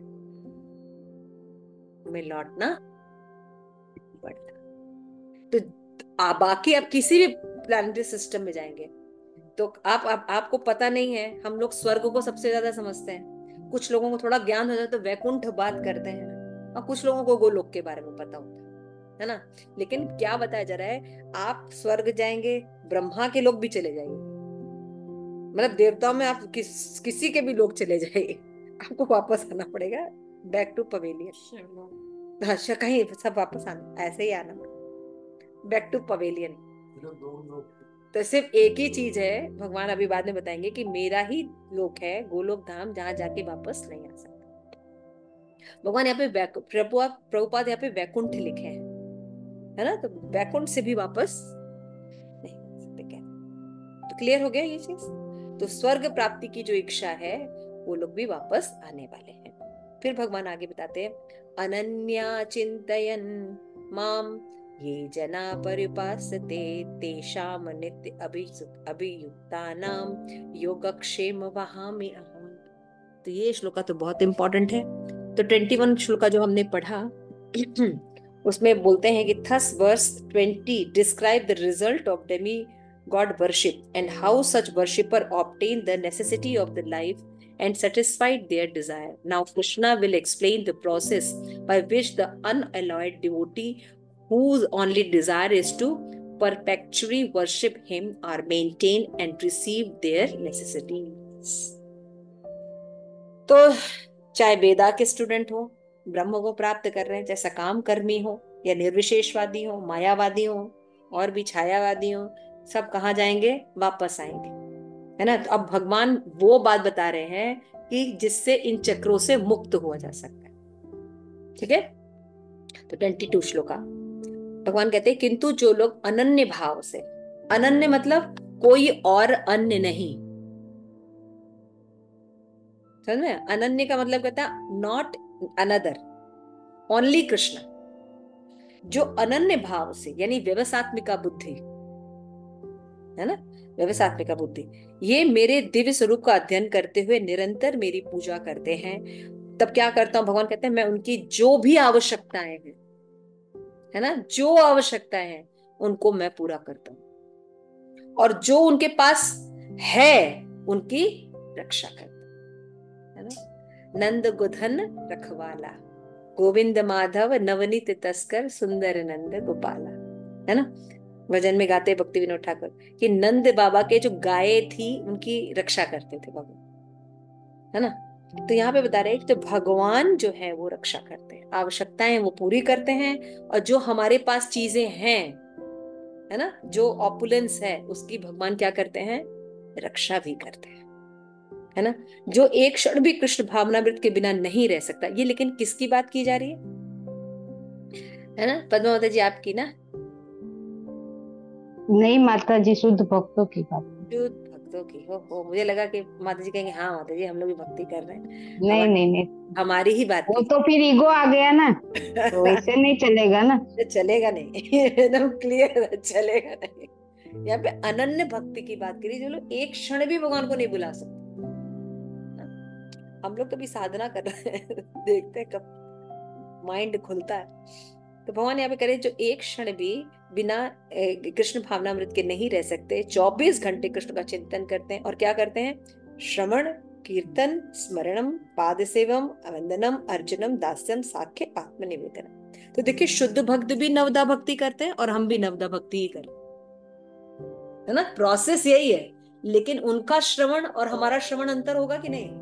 A: हमें लौटना पड़ता। तो बाकी आप किसी भी प्लानिटरी सिस्टम में जाएंगे तो आपको पता नहीं है, हम लोग स्वर्ग को सबसे ज्यादा समझते हैं। कुछ लोगों को थोड़ा ज्ञान हो जाए तो वैकुंठ बात करते हैं, और कुछ लोगों को गोलोक के बारे में पता होता है ना। लेकिन क्या बताया जा रहा है, आप स्वर्ग जाएंगे, ब्रह्मा के लोग भी चले जाएंगे, मतलब देवताओं में आप किसी के भी लोग चले जाइए, आपको वापस आना पड़ेगा बैक टू पवेलियन। अच्छा कहीं सब वापस आना, ऐसे ही आना, बैक टू पवेलियन। तो सिर्फ एक ही चीज है, भगवान अभी बाद में बताएंगे कि मेरा ही लोक है गोलोक धाम, जहां जाके वापस नहीं आ सकता। भगवान यहाँ पे प्रभुपाद यहाँ पे वैकुंठ लिखे हैं, है ना। तो वैकुंठ से भी वापस नहीं आ सकते क्या। तो क्लियर हो गया ये चीज। तो स्वर्ग प्राप्ति की जो इच्छा है वो लोग भी वापस आने वाले हैं। फिर भगवान आगे बताते हैं, अनन्या चिंतयन् माम ये जना परिपासते तेषाम नित्य अभियुक्तानाम योगक्षेम वहामि अहम्। तो ये श्लोका तो बहुत इंपॉर्टेंट है। तो 21 श्लोका जो हमने पढ़ा उसमें बोलते हैं कि thus verse 20 describe the result of demigod worship and how such worshipper obtain the necessity of the life and satisfied their desire. Now Krishna will explain the process by which the unalloyed devotee whose only desire is to perpetually worship him are maintained and receive their necessities. तो चाहे वेदा के student हो, ब्रह्म को प्राप्त कर रहे हैं, चाहे सकाम कर्मी हो या निर्विशेषवादी हो, मायावादी हो और भी छायावादी हो, सब कहाँ जाएंगे, वापस आएंगे, है ना। तो अब भगवान वो बात बता रहे हैं कि जिससे इन चक्रों से मुक्त हुआ जा सकता है। ठीक है। तो 22 श्लोका भगवान कहते हैं, किंतु जो लोग अनन्य भाव से, अनन्य मतलब कोई और अन्य नहीं, समझ में। अनन्य का मतलब कहता है नॉट अनदर, ओनली कृष्ण। जो अनन्य भाव से यानी व्यवसात्मिका बुद्धि, है ना, व्यवसात्मिका बुद्धि, ये मेरे दिव्य स्वरूप का अध्ययन करते हुए निरंतर मेरी पूजा करते हैं, तब क्या करता हूं, भगवान कहते हैं मैं उनकी जो भी आवश्यकताएं हैं, है ना, जो आवश्यकताएं हैं उनको मैं पूरा करता हूं, और जो उनके पास है उनकी रक्षा करता हूं, है ना। नंद गोधन रखवाला, गोविंद माधव नवनीत तस्कर, सुंदर नंद गोपाला, है ना। भजन में गाते भक्ति विनोद ठाकुर कि नंद बाबा के जो गाय थी उनकी रक्षा करते थे भगवान, है ना। तो यहाँ पे बता रहे हैं कि तो भगवान जो है वो रक्षा करते हैं, आवश्यकताएं वो पूरी करते हैं, और जो हमारे पास चीजें हैं, है ना, जो ऑपुलेंस है उसकी भगवान क्या करते हैं, रक्षा भी करते हैं, है ना। जो एक क्षण भी कृष्ण भावनामृत के बिना नहीं रह सकता। ये लेकिन किसकी बात की जा रही है ना, पद्मावती जी आपकी ना।
D: नहीं माता जी, शुद्ध भक्तों की बात।
A: शुद्ध भक्तों की हो, मुझे लगा कि माता जी कहेंगे हाँ माता जी हम लोग भी भक्ति कर रहे हैं,
D: नहीं नहीं नहीं,
A: हमारी ही बात
D: वो
A: की।
D: तो फिर ईगो आ गया ना, तो ऐसे नहीं चलेगा ना।
A: चलेगा नहीं। एकदम क्लियर है, चलेगा नहीं। यहाँ पे अनन्य भक्ति की बात करी, जो लोग एक क्षण भी भगवान को नहीं बुला सकते। हम लोग तो भी साधना कर रहे हैं, देखते हैं कब माइंड खुलता है। तो भगवान यहाँ पे करे जो एक क्षण भी बिना कृष्ण भावनामृत के नहीं रह सकते। 24 घंटे कृष्ण का चिंतन करते हैं और क्या करते हैं? श्रवण, कीर्तन, स्मरणम, पाद सेवम, वंदनम, अर्चनम, दास्यम, साख्य, आत्मनिवेदनम। तो देखिए, शुद्ध भक्त भी नवदा भक्ति करते हैं और हम भी नवदा भक्ति ही करते हैं, है ना? प्रोसेस यही है, लेकिन उनका श्रवण और हमारा श्रवण अंतर होगा कि नहीं?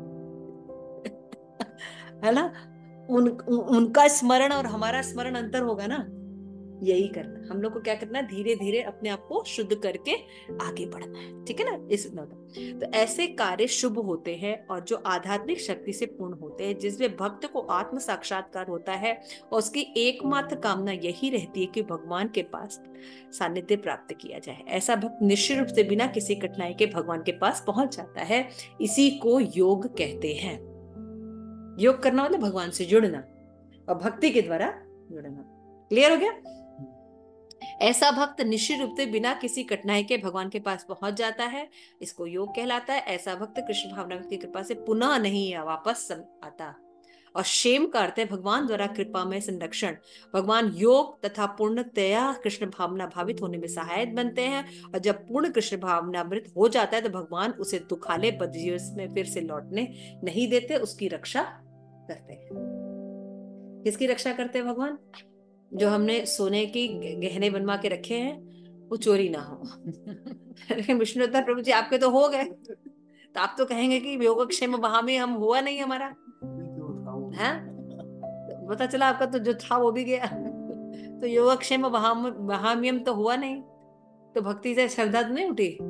A: है ना? उनका स्मरण और हमारा स्मरण अंतर होगा ना। यही करना हम लोग को, क्या करना है? धीरे धीरे अपने आप को शुद्ध करके आगे बढ़ना है, ठीक है ना? इस तो ऐसे कार्य शुभ होते हैं और जो आध्यात्मिक शक्ति से पूर्ण होते हैं, जिसमें भक्त को आत्म साक्षात्कार होता है और उसकी एकमात्र कामना यही रहती है कि भगवान के पास सानिध्य प्राप्त किया जाए। ऐसा भक्त निश्चित रूप से बिना किसी कठिनाई के भगवान के पास पहुंच जाता है। इसी को योग कहते हैं। योग करना मतलब भगवान से जुड़ना और भक्ति के द्वारा जुड़ना। क्लियर हो गया? ऐसा भक्त निश्चित रूप से बिना किसी कठिनाई के भगवान के पास पहुंच जाता है। इसको योग कहलाता है। ऐसा भक्त कृष्ण भावना की कृपा से पुनः नहीं वापस आता। और क्षेम का अर्थ है भगवान द्वारा कृपा में संरक्षण। भगवान योग तथा पूर्णतया कृष्ण भावना भावित होने में सहायक बनते हैं और जब पूर्ण कृष्ण भावनामृत हो जाता है तो भगवान उसे दुखाले बदजीवन में फिर से लौटने नहीं देते, उसकी रक्षा करते हैं। किसकी रक्षा करते हैं भगवान? जो हमने सोने की गहने बनवा के रखे हैं वो चोरी ना हो। लेकिन विष्णुदास प्रभु जी आपके तो हो गए, तो आप तो कहेंगे कि योगक्षेम वहां हम हुआ नहीं हमारा है। पता चला आपका तो जो था वो भी गया। तो योगक्षेम वहां तो हुआ नहीं, तो भक्ति से श्रद्धा तो नहीं उठी।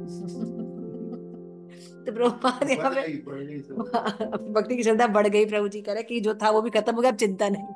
A: तो प्रभुपाद यहाँ पे भक्ति की श्रद्धा बढ़ गई। प्रभु जी कह रहे कि जो था वो भी खत्म हो गया, अब चिंता नहीं।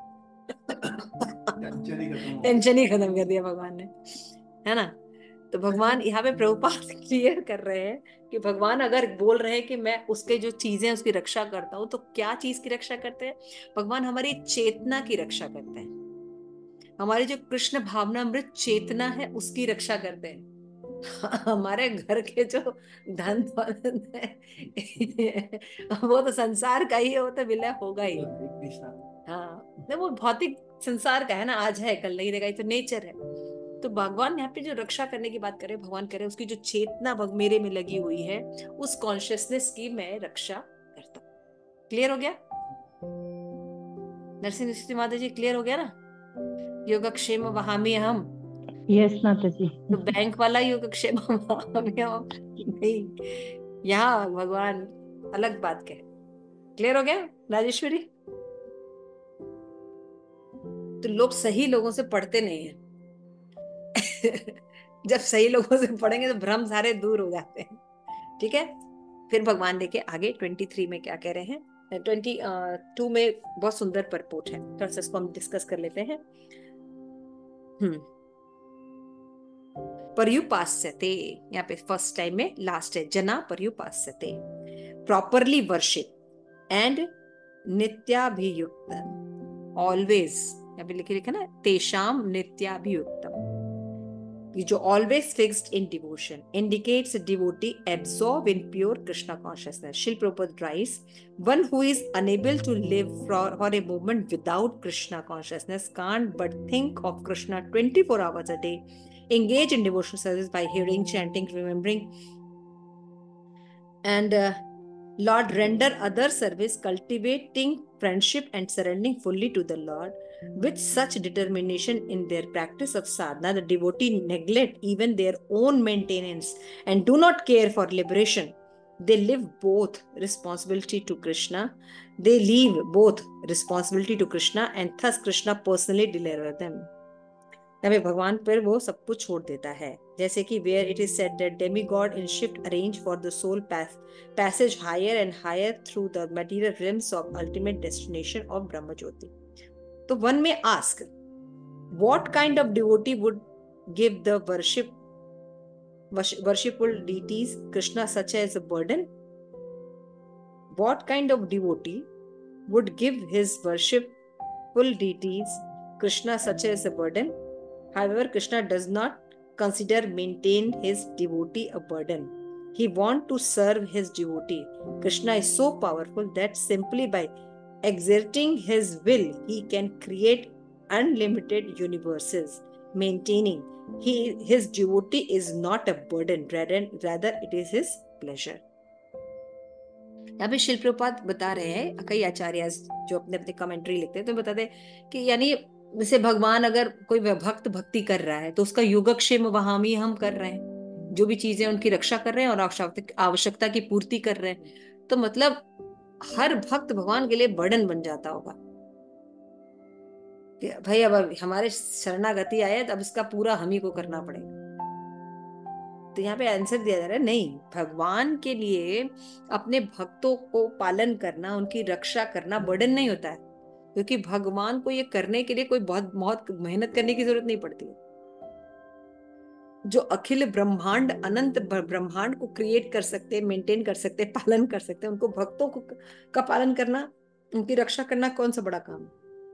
A: टेंशन ही खत्म कर दिया भगवान ने, है ना? तो भगवान यहाँ पे प्रभुपाद क्लियर कर रहे हैं कि भगवान अगर बोल रहे हैं कि मैं उसके जो चीजें उसकी रक्षा करता हूँ, तो क्या चीज की रक्षा करते हैं? भगवान हमारी चेतना की रक्षा करते हैं। हमारी जो कृष्ण भावनामृत चेतना है उसकी रक्षा करते हैं। हमारे घर के जो धन दौलत है वो तो संसार का ही है, वो तो विलय होगा ही। हाँ, वो भौतिक संसार का है ना, आज है कल नहीं रहेगा, ये तो नेचर है। तो भगवान यहाँ पे जो रक्षा करने की बात करे, भगवान करे उसकी जो चेतना मेरे में लगी हुई है, उस कॉन्शियसनेस की मैं रक्षा करता हूँ। क्लियर हो गया? नरसिंह माता जी क्लियर हो गया ना? योगक्षेम वहामी हम।
B: यस माता जी।
A: तो बैंक वाला योगक्षेम वहामी हम नहीं, यहाँ भगवान अलग बात कहे। क्लियर हो गया राजेश्वरी? तो लोग सही लोगों से पढ़ते नहीं है। जब सही लोगों से पढ़ेंगे तो भ्रम सारे दूर हो जाते हैं, ठीक है? फिर भगवान देखे आगे 23 में क्या कह रहे हैं। 22 में बहुत सुंदर परपोट है, थोड़ा सा इसको हम डिस्कस कर लेते हैं। पर्युपास्यते, यहाँ पे फर्स्ट टाइम में लास्ट है, जना पर्युपास्यते, प्रॉपरली वर्शिप एंड नित्याभियुक्त, ऑलवेज, यहाँ पे लिखे ना, तेषाम नित्याभियुक्तम, जो always fixed in devotion indicates a devotee absorbed in pure Krishna consciousness. Srila Prabhupada writes, one who is unable to live for a moment without Krishna consciousness can't but think of Krishna 24 hours a day, engage in devotional service by hearing, chanting, remembering, and Lord, render other service, cultivating friendship and surrendering fully to the Lord. With such determination in their practice of sadhana, the devotee neglect even their own maintenance and do not care for liberation. They leave both responsibility to Krishna. And thus Krishna personally deliver them. तभी भगवान पर वो सब कुछ छोड़ देता है। जैसे कि where it is said that demigod in shift arrange for the soul passage higher and higher through the material realms of ultimate destination of Brahma Jyoti. So one may ask, what kind of devotee would give the worshipful deities Krishna such as a burden? What kind of devotee would give his worshipful deities Krishna such as a burden? However, Krishna does not consider maintain his devotee a burden. He wants to serve his devotee. Krishna is so powerful that simply by exerting his will, he can create unlimited universes. maintaining. His devotee is not a burden, rather it is his pleasure. यहाँ पे शिल प्रभुपाद बता रहे हैं, कई आचार्य जो अपने अपने कमेंट्री लिखते हैं तो बताते हैं कि यानी जैसे भगवान अगर कोई भक्त भक्ति कर रहा है तो उसका योगक्षेम वहां भी हम कर रहे हैं, जो भी चीजें उनकी रक्षा कर रहे हैं और आवश्यकता की पूर्ति कर रहे हैं, तो मतलब हर भक्त भगवान के लिए बर्डन बन जाता होगा कि भाई अब हमारे शरणागति आए अब इसका पूरा हम ही को करना पड़ेगा। तो यहाँ पे आंसर दिया जा रहा है, नहीं, भगवान के लिए अपने भक्तों को पालन करना, उनकी रक्षा करना बर्डन नहीं होता है, क्योंकि भगवान को ये करने के लिए कोई बहुत मेहनत करने की जरूरत नहीं पड़ती है। जो अखिल ब्रह्मांड, अनंत ब्रह्मांड को क्रिएट कर सकते, मेंटेन कर सकते, पालन कर सकते, उनको भक्तों को का पालन करना, उनकी रक्षा करना कौन सा बड़ा काम है?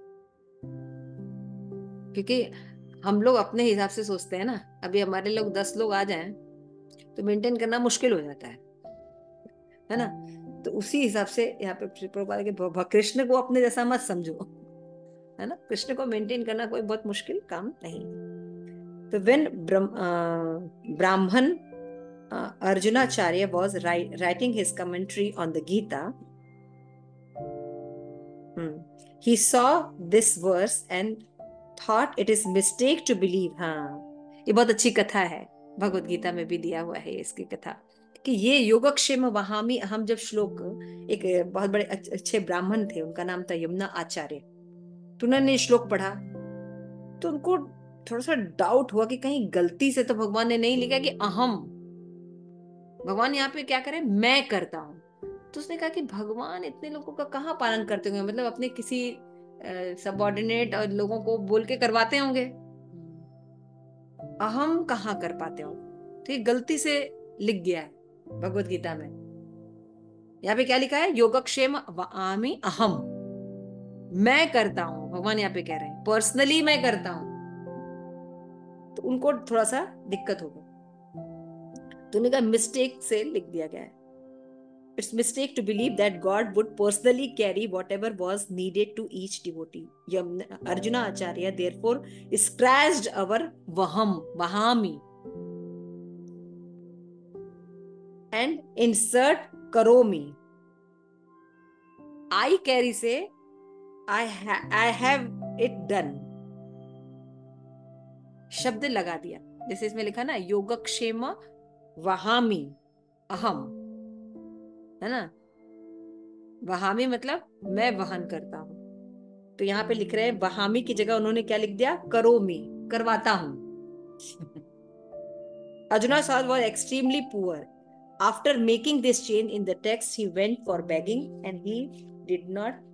A: क्योंकि हम लोग अपने हिसाब से सोचते हैं ना, अभी हमारे लोग 10 लोग आ जाएं तो मेंटेन करना मुश्किल हो जाता है ना। तो उसी हिसाब से यहाँ पे प्रभुपाद के कृष्ण को अपने जैसा मत समझो, है ना। कृष्ण को मेंटेन करना कोई बहुत मुश्किल काम नहीं। तो व्हेन ब्राह्मण Arjunacharya was writing his commentary on the Gita, he saw this verse and thought it is mistake to believe. हाँ, ये बहुत अच्छी कथा है, भगवत गीता में भी दिया हुआ है इसकी कथा, कि ये योगक्षेम वहामी अहम जब श्लोक, एक बहुत बड़े अच्छे ब्राह्मण थे, उनका नाम था यमुना आचार्य, तो उन्होंने श्लोक पढ़ा तो उनको थोड़ा सा डाउट हुआ कि कहीं गलती से तो भगवान ने नहीं लिखा कि अहम, भगवान यहाँ पे क्या करे, मैं करता हूँ। तो उसने कहा कि भगवान इतने लोगों का कहाँ पालन करते होंगे, मतलब अपने किसी सबऑर्डिनेट और लोगों को बोल के करवाते होंगे, अहम कहाँ कर पाते हो। तो ये गलती से लिख गया है भगवत गीता में। यहाँ पे क्या लिखा है, योगक्षेम वामी अहम, मैं करता हूं, भगवान यहाँ पे कह रहे हैं पर्सनली मैं करता हूं। तो उनको थोड़ा सा दिक्कत हो गई, तो उन्होंने कहा मिस्टेक से लिख दिया गया है। It's mistake to believe that God would personally carry whatever was needed to each devotee. Arjuna Acharya therefore scratched our vahami and insert karomi. I carry say I have it done. शब्द लगा दिया, जैसे इसमें लिखा ना योगक्षेम वहामी अहम, है ना। वहामी मतलब मैं वहन करता हूं, तो यहाँ पे लिख रहे हैं वहामी की जगह उन्होंने क्या लिख दिया, करोमी, करवाता हूं। Arjuna was extremely poor. After making this change in the text, he went for begging, and he did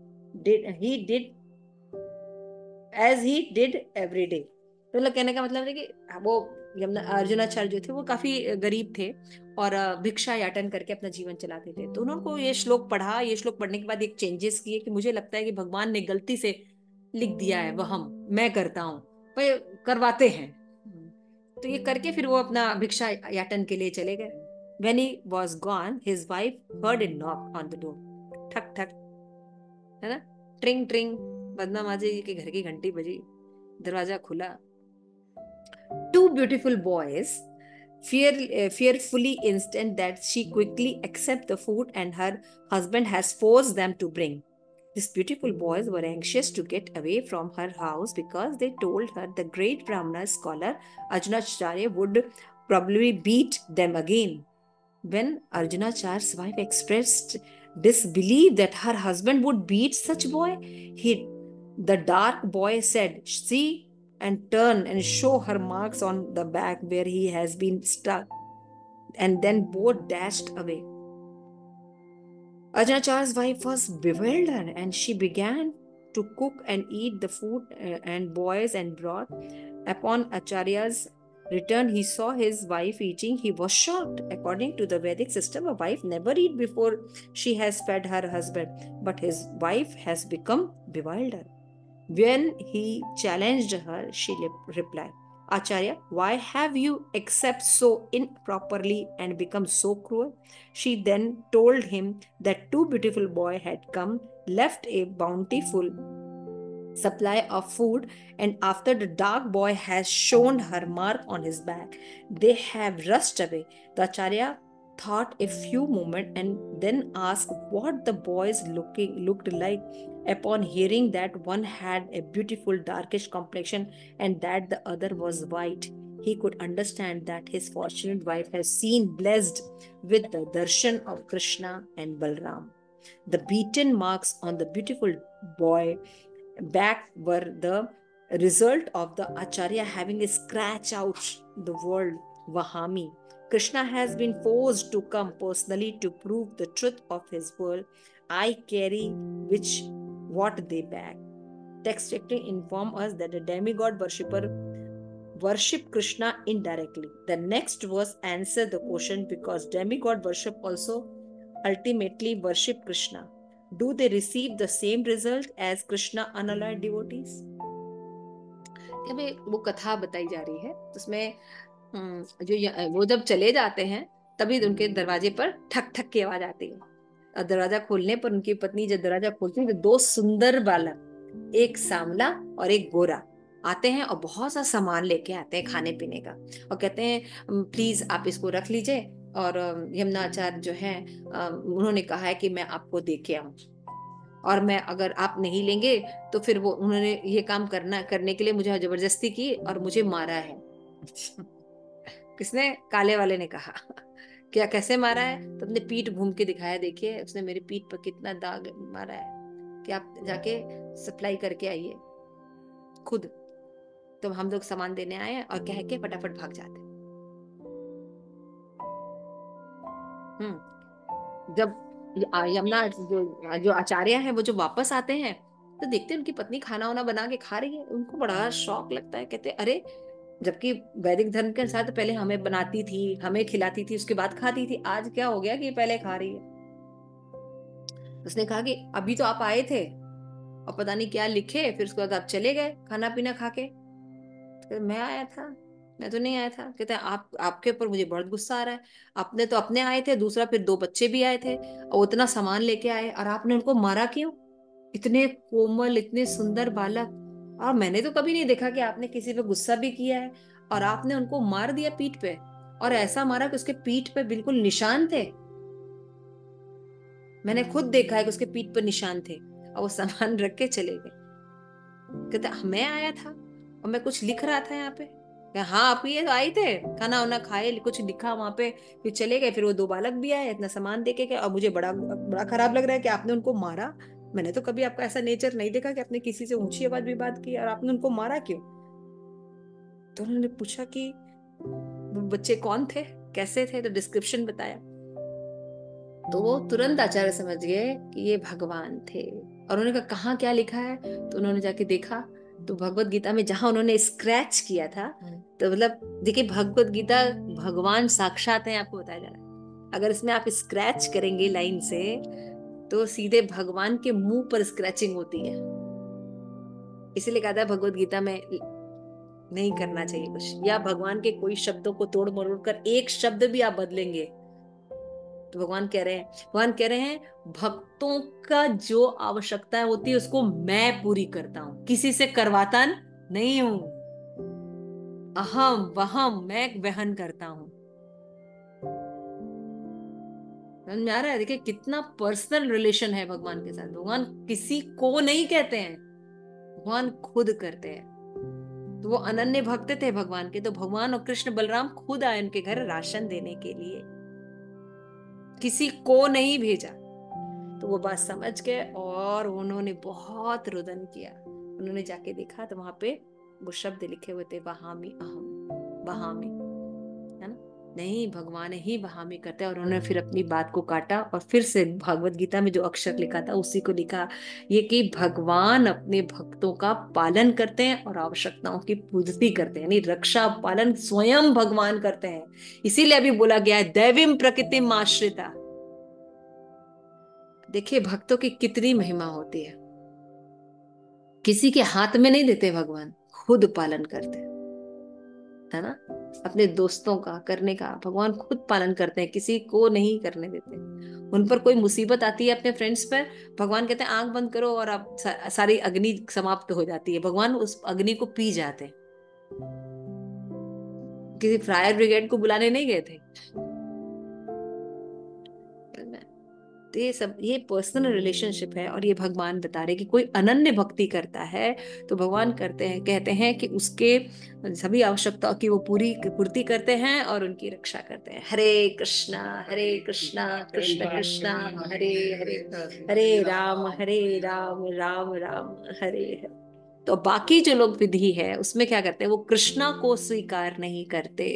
A: as he did every day. तो मतलब कहने का मतलब है कि वो अर्जुनाचार्य जो थे वो काफी गरीब थे और भिक्षा याटन करके अपना जीवन चलाते थे। तो उन्होंने ये श्लोक पढ़ा, ये श्लोक पढ़ने के बाद एक चेंजेस किए कि मुझे लगता है कि भगवान ने गलती से लिख दिया है वहम, मैं करता हूँ, पर करवाते हैं। तो ये करके फिर वो अपना भिक्षा याटन के लिए चले गए। When he was gone, his wife heard a knock on the door. ठक ठक, है ना, ट्रिंग ट्रिंग, बदना माजे के घर की घंटी बजी, दरवाजा खुला। Two beautiful boys, fearfully instant that she quickly accept the food and her husband has forced them to bring. These beautiful boys were anxious to get away from her house because they told her the great Brahmana scholar Arjunacharya would probably beat them again. When Arjunacharya's wife expressed disbelief that her husband would beat such boy, the dark boy said, "See," and turn and show her marks on the back where he has been stuck, and then both dashed away. Arjunacharya's wife was bewildered and she began to cook and eat the food and boys and broth. Upon Acharya's return, he saw his wife eating. He was shocked. According to the Vedic system, a wife never eats before she has fed her husband, but his wife has become bewildered. When he challenged her, she replied, "Acharya, why have you accepted so improperly and become so cruel?" She then told him that two beautiful boys had come, left a bountiful supply of food, and after the dark boy has shown her mark on his back, they have rushed away. The Acharya thought a few moments and then asked what the boys looked like. Upon hearing that one had a beautiful darkish complexion and that the other was white, he could understand that his fortunate wife has seen blessed with the darshan of Krishna and Balram. The beaten marks on the beautiful boy back were the result of the Acharya having a scratch out the word Vahami. Krishna has been forced to come personally to prove the truth of his word. I carry which what they bag. Text actually inform us that the demigod worshipper worship Krishna indirectly. The next verse answer the question because demigod worship also ultimately worship Krishna. Do they receive the same result as Krishna unalloyed devotees? हमें वो कथा बताई जा रही है, उसमें वो जब चले जाते हैं तभी उनके दरवाजे पर ठक ठक की आवाज आती है और दरवाजा खोलने पर उनकी पत्नी जब दरवाजा खोलती है तो दो सुंदर बालक, एक सांवला और एक गोरा आते हैं और बहुत सा सामान लेके आते हैं खाने पीने का और कहते हैं प्लीज आप इसको रख लीजिए और यमुनाचार्य जो है उन्होंने कहा है कि मैं आपको दे के आऊं और मैं अगर आप नहीं लेंगे तो फिर वो उन्होंने ये काम करने के लिए मुझे जबरदस्ती की और मुझे मारा है। किसने? काले वाले ने कहा। क्या कैसे मारा है? तो अपने पीठ घूम के दिखाया, देखिए उसने मेरी पीठ पर कितना दाग मारा है कि आप जाके सप्लाई करके आइए खुद। तो हम लोग सामान देने आए और कह के फटाफट भाग जाते। जब यमुना जो आचार्य है वो जो वापस आते हैं तो देखते हैं उनकी पत्नी खाना वाना बना के खा रही है। उनको बड़ा शौक लगता है, कहते अरे जबकि वैदिक धर्म के अनुसार तो पहले हमें बनाती थी, हमें खिलाती थी, उसके बाद खाती थी, आज क्या हो गया कि पहले खा रही है। उसने कहा कि अभी तो आप आए थे और पता नहीं क्या लिखे, फिर उसके बाद आप चले गए खाना पीना खा के। तो मैं आया था? मैं तो नहीं आया था। कहते हैं आपके ऊपर मुझे बहुत गुस्सा आ रहा है, आपने तो अपने आए थे, दूसरा फिर दो बच्चे भी आए थे और उतना सामान लेके आए और आपने उनको मारा क्यों? इतने कोमल, इतने सुंदर बालक, और मैंने तो कभी नहीं देखा कि आपने किसी पे गुस्सा भी किया है और आपने उनको मार दिया पीठ पे, और ऐसा मारा कि उसके पीठ पे बिल्कुल निशान थे। मैंने खुद देखा है कि उसके पीठ पर निशान थे और वो सामान रख के चले गए। कहते मैं आया था और मैं कुछ लिख रहा था यहाँ पे। हाँ आप ये आए थे, खाना वाना खाए, कुछ लिखा वहां पे, फिर चले गए। फिर वो दो बालक भी आए, इतना सामान देके गए और मुझे बड़ा बड़ा खराब लग रहा है कि आपने उनको मारा। मैंने तो कभी आपका ऐसा नेचर नहीं देखा कि आपने किसी से ऊंची आवाज में बात की और आपने उनको मारा क्यों? तो उन्होंने पूछा कि वो बच्चे कौन थे, कैसे थे, तो डिस्क्रिप्शन बताया। तो वो तुरंत आचार्य समझ गए कि ये भगवान थे और उन्होंने कहा कहाँ क्या लिखा है? तो उन्होंने जाके देखा तो भगवत गीता में जहां उन्होंने स्क्रैच किया था, तो मतलब देखिए भगवत गीता भगवान साक्षात है, आपको बताया जा रहा है। अगर इसमें आप स्क्रैच करेंगे लाइन से तो सीधे भगवान के मुंह पर स्क्रैचिंग होती है। इसीलिए कहा था भगवत गीता में नहीं करना चाहिए कुछ, या भगवान के कोई शब्दों को तोड़ मरोड़ कर एक शब्द भी आप बदलेंगे तो भगवान कह रहे हैं भक्तों का जो आवश्यकता होती है उसको मैं पूरी करता हूं, किसी से करवाता नहीं हूं। अहम वहम मैं वहन करता हूं। समझ में आ रहा है? देखिए कितना पर्सनल रिलेशन है भगवान के साथ। भगवान किसी को नहीं कहते हैं, भगवान खुद करते हैं। तो वो अनन्य भक्त थे भगवान के, तो भगवान और कृष्ण बलराम खुद आए उनके घर राशन देने के लिए, किसी को नहीं भेजा। तो वो बात समझ गए और उन्होंने बहुत रुदन किया। उन्होंने जाके देखा तो वहां पे वो शब्द लिखे हुए थे वहामी अहम, वहामी, है ना? नहीं, भगवान ही वहामी करते हैं। और उन्होंने फिर अपनी बात को काटा और फिर से भगवत गीता में जो अक्षर लिखा था उसी को लिखा, ये कि भगवान अपने भक्तों का पालन करते हैं और आवश्यकताओं की पूर्ति करते हैं, यानी रक्षा पालन स्वयं भगवान करते हैं। इसीलिए अभी बोला गया है दैवीम प्रकृतिम आश्रिता। देखिए भक्तों की कितनी महिमा होती है। किसी के हाथ में नहीं देते भगवान, खुद पालन करते हैं, है ना? अपने दोस्तों का करने का भगवान खुद पालन करते हैं, किसी को नहीं करने देते। उन पर कोई मुसीबत आती है अपने फ्रेंड्स पर, भगवान कहते हैं आंख बंद करो और आप सारी अग्नि समाप्त हो जाती है, भगवान उस अग्नि को पी जाते हैं। किसी फायर ब्रिगेड को बुलाने नहीं गए थे। तो ये सब ये पर्सनल रिलेशनशिप है, और ये भगवान बता रहे कि कोई अनन्य भक्ति करता है तो भगवान कहते हैं कि उसके सभी आवश्यकताओं की वो पूर्ति करते हैं और उनकी रक्षा करते हैं। हरे कृष्णा कृष्ण कृष्ण हरे हरे, हरे राम राम राम हरे हरे। तो बाकी जो लोग विधि है उसमें क्या करते हैं, वो कृष्णा को स्वीकार नहीं करते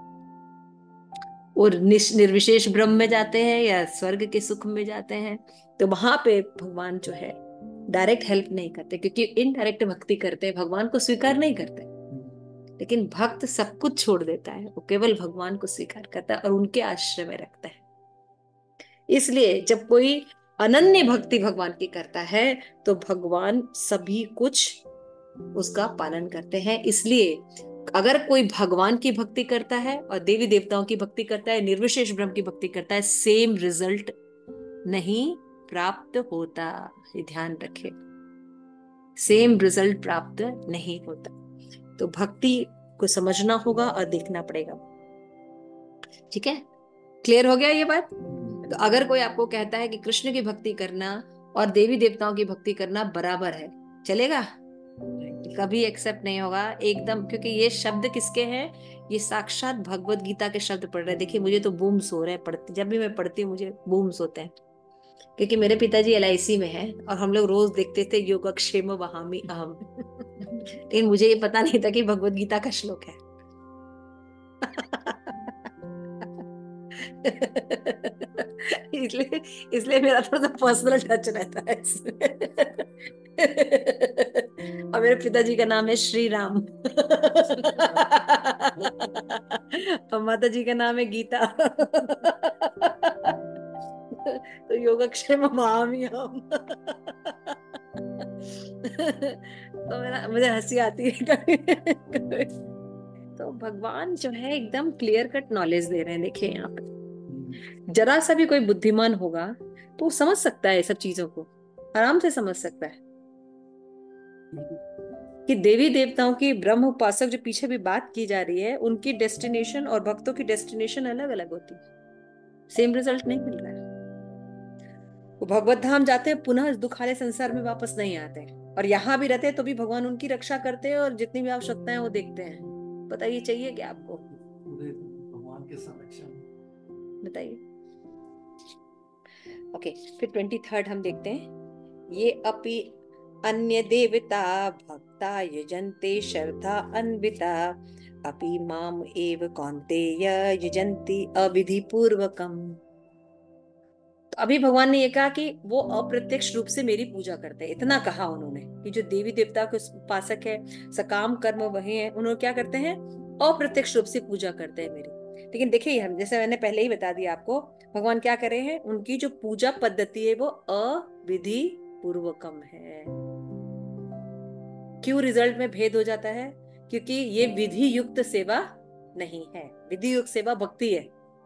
A: और निर्विशेष ब्रह्म में जाते हैं या स्वर्ग के सुख में जाते हैं। तो वहां पे भगवान जो है डायरेक्ट हेल्प नहीं करते, क्योंकि इनडायरेक्ट भक्ति करते हैं, भगवान को स्वीकार नहीं करते। लेकिन भक्त सब कुछ छोड़ देता है, वो केवल भगवान को स्वीकार करता है और उनके आश्रय में रखता है। इसलिए जब कोई अनन्य भक्ति भगवान की करता है तो भगवान सभी कुछ उसका पालन करते हैं। इसलिए अगर कोई भगवान की भक्ति करता है और देवी देवताओं की भक्ति करता है, निर्विशेष ब्रह्म की भक्ति करता है, सेम रिजल्ट नहीं प्राप्त होता। ये ध्यान रखे, सेम रिजल्ट प्राप्त नहीं होता। तो भक्ति को समझना होगा और देखना पड़ेगा। ठीक है, क्लियर हो गया ये बात? तो अगर कोई आपको कहता है कि कृष्ण की भक्ति करना और देवी देवताओं की भक्ति करना बराबर है, चलेगा? कभी एक्सेप्ट नहीं होगा एकदम, क्योंकि ये शब्द किसके हैं? ये साक्षात भगवत गीता के शब्द पढ़ रहे हैं। देखिए मुझे तो बूम्स हो रहे हैं पढ़ते, जब भी मैं पढ़ती हूँ मुझे बूम्स होते हैं, क्योंकि मेरे पिताजी LIC में हैं और हम लोग रोज देखते थे योगक्षेम वहामि अहम। लेकिन मुझे ये पता नहीं था कि भगवत गीता का श्लोक है। इसलिए मेरा थोड़ा सा पर्सनल टच रहता है इसमें। और मेरे पिताजी का नाम है श्री राम और माता जी का नाम है गीता। तो योगक्षेम वहामि अहम। तो मुझे हंसी आती है कभी। तो भगवान जो है एकदम क्लियर कट नॉलेज दे रहे हैं। देखिए यहाँ पे जरा सा भी कोई बुद्धिमान होगा तो समझ सकता है, सब चीजों को आराम से समझ सकता है कि देवी देवताओं की ब्रह्म उपासक जो पीछे भी बात की जा रही है, उनकी डेस्टिनेशन और भक्तों की डेस्टिनेशन अलग अलग होती है, सेम रिजल्ट नहीं मिल रहा है। वो भगवत धाम जाते हैं, पुनः इस दुखालय संसार में वापस नहीं आते हैं, और यहाँ भी रहते हैं तो भी भगवान उनकी रक्षा करते हैं और जितनी भी आवश्यकताएं वो देखते हैं। बताइए चाहिए क्या आपको?
E: भगवान के संरक्षण
A: बताइए। ओके, फिर 23rd हम देखते हैं। ये अपि अन्य देवता भक्ता यजन्ते श्रद्धा अन्विता अपि माम एव कौन्तेय यजन्ति अविधि पूर्वकम। तो अभी भगवान ने ये कहा कि वो अप्रत्यक्ष रूप से मेरी पूजा करते हैं। इतना कहा उन्होंने कि जो देवी देवता के उपासक है, सकाम कर्म वही है, उन्होंने क्या करते हैं? अप्रत्यक्ष रूप से पूजा करते हैं मेरी। लेकिन देखिए हम जैसे मैंने पहले ही बता दिया आपको, भगवान क्या कर रहे हैं, उनकी जो पूजा पद्धति है वो अविधि पूर्वकम है। क्यों रिजल्ट में भेद हो जाता है? क्योंकि ये विधि युक्त सेवा नहीं है। विधि युक्त सेवा भक्ति है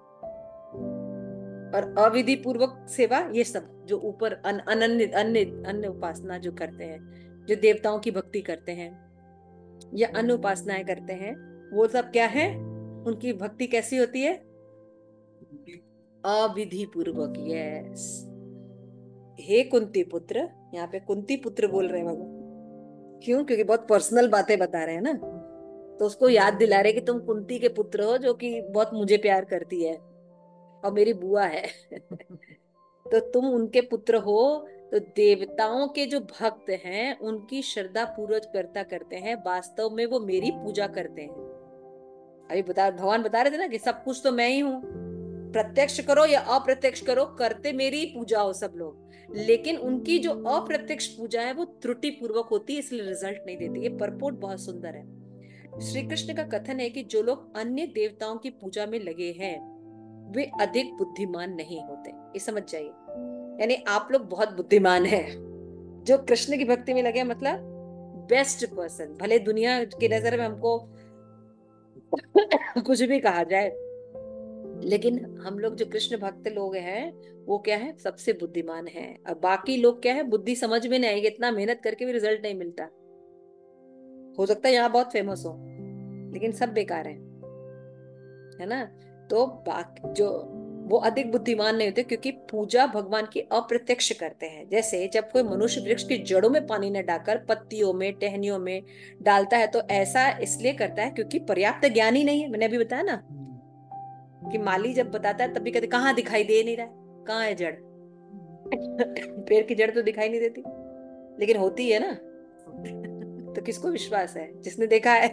A: और अविधि पूर्वक सेवा ये सब जो ऊपर अन्य उपासना जो करते हैं, जो देवताओं की भक्ति करते हैं या अन्य उपासनाएं करते हैं, वो सब क्या है? उनकी भक्ति कैसी होती है? अविधि पूर्वक। यस, हे कुंती पुत्र, यहाँ पे कुंती पुत्र बोल रहे हैं भगवान। क्यों? क्योंकि बहुत पर्सनल बातें बता रहे हैं ना, तो उसको याद दिला रहे कि तुम कुंती के पुत्र हो जो कि बहुत मुझे प्यार करती है और मेरी बुआ है। तो तुम उनके पुत्र हो। तो देवताओं के जो भक्त हैं उनकी श्रद्धा पूर्वक करते हैं, वास्तव में वो मेरी पूजा करते हैं। अभी भगवान बता रहे थे ना कि सब कुछ तो मैं ही हूँ, प्रत्यक्ष करो या अप्रत्यक्ष करो, करते मेरी पूजा हो सब लोग। लेकिन उनकी जो अप्रत्यक्ष पूजा है वो त्रुटि पूर्वक होती है, इसलिए रिजल्ट नहीं देती। ये परपोर्ट बहुत सुंदर है। श्री कृष्ण का कथन है कि जो लोग अन्य देवताओं की पूजा में लगे हैं वे अधिक बुद्धिमान नहीं होते। ये समझ जाइए, यानी आप लोग बहुत बुद्धिमान हैं जो कृष्ण की भक्ति में लगे, मतलब बेस्ट पर्सन। भले दुनिया की नजर में हमको कुछ भी कहा जाए, लेकिन हम लोग जो कृष्ण भक्त लोग हैं वो क्या है, सबसे बुद्धिमान है। और बाकी लोग क्या है, बुद्धि समझ में नहीं आएगी, इतना मेहनत करके भी रिजल्ट नहीं मिलता। हो सकता है यहाँ बहुत फेमस हो, लेकिन सब बेकार है ना। तो बाकी जो वो अधिक बुद्धिमान नहीं होते, क्योंकि पूजा भगवान की अप्रत्यक्ष करते हैं। जैसे जब कोई मनुष्य वृक्ष की जड़ों में पानी न डालकर पत्तियों में, टहनियों में डालता है, तो ऐसा इसलिए करता है क्योंकि पर्याप्त ज्ञान ही नहीं है। मैंने अभी बताया ना कि माली जब बताता है तब भी कहते कहाँ दिखाई दे नहीं रहा है, कहाँ है जड़। पेड़ की जड़ तो दिखाई नहीं देती, लेकिन होती है ना। तो किसको विश्वास है, जिसने देखा है।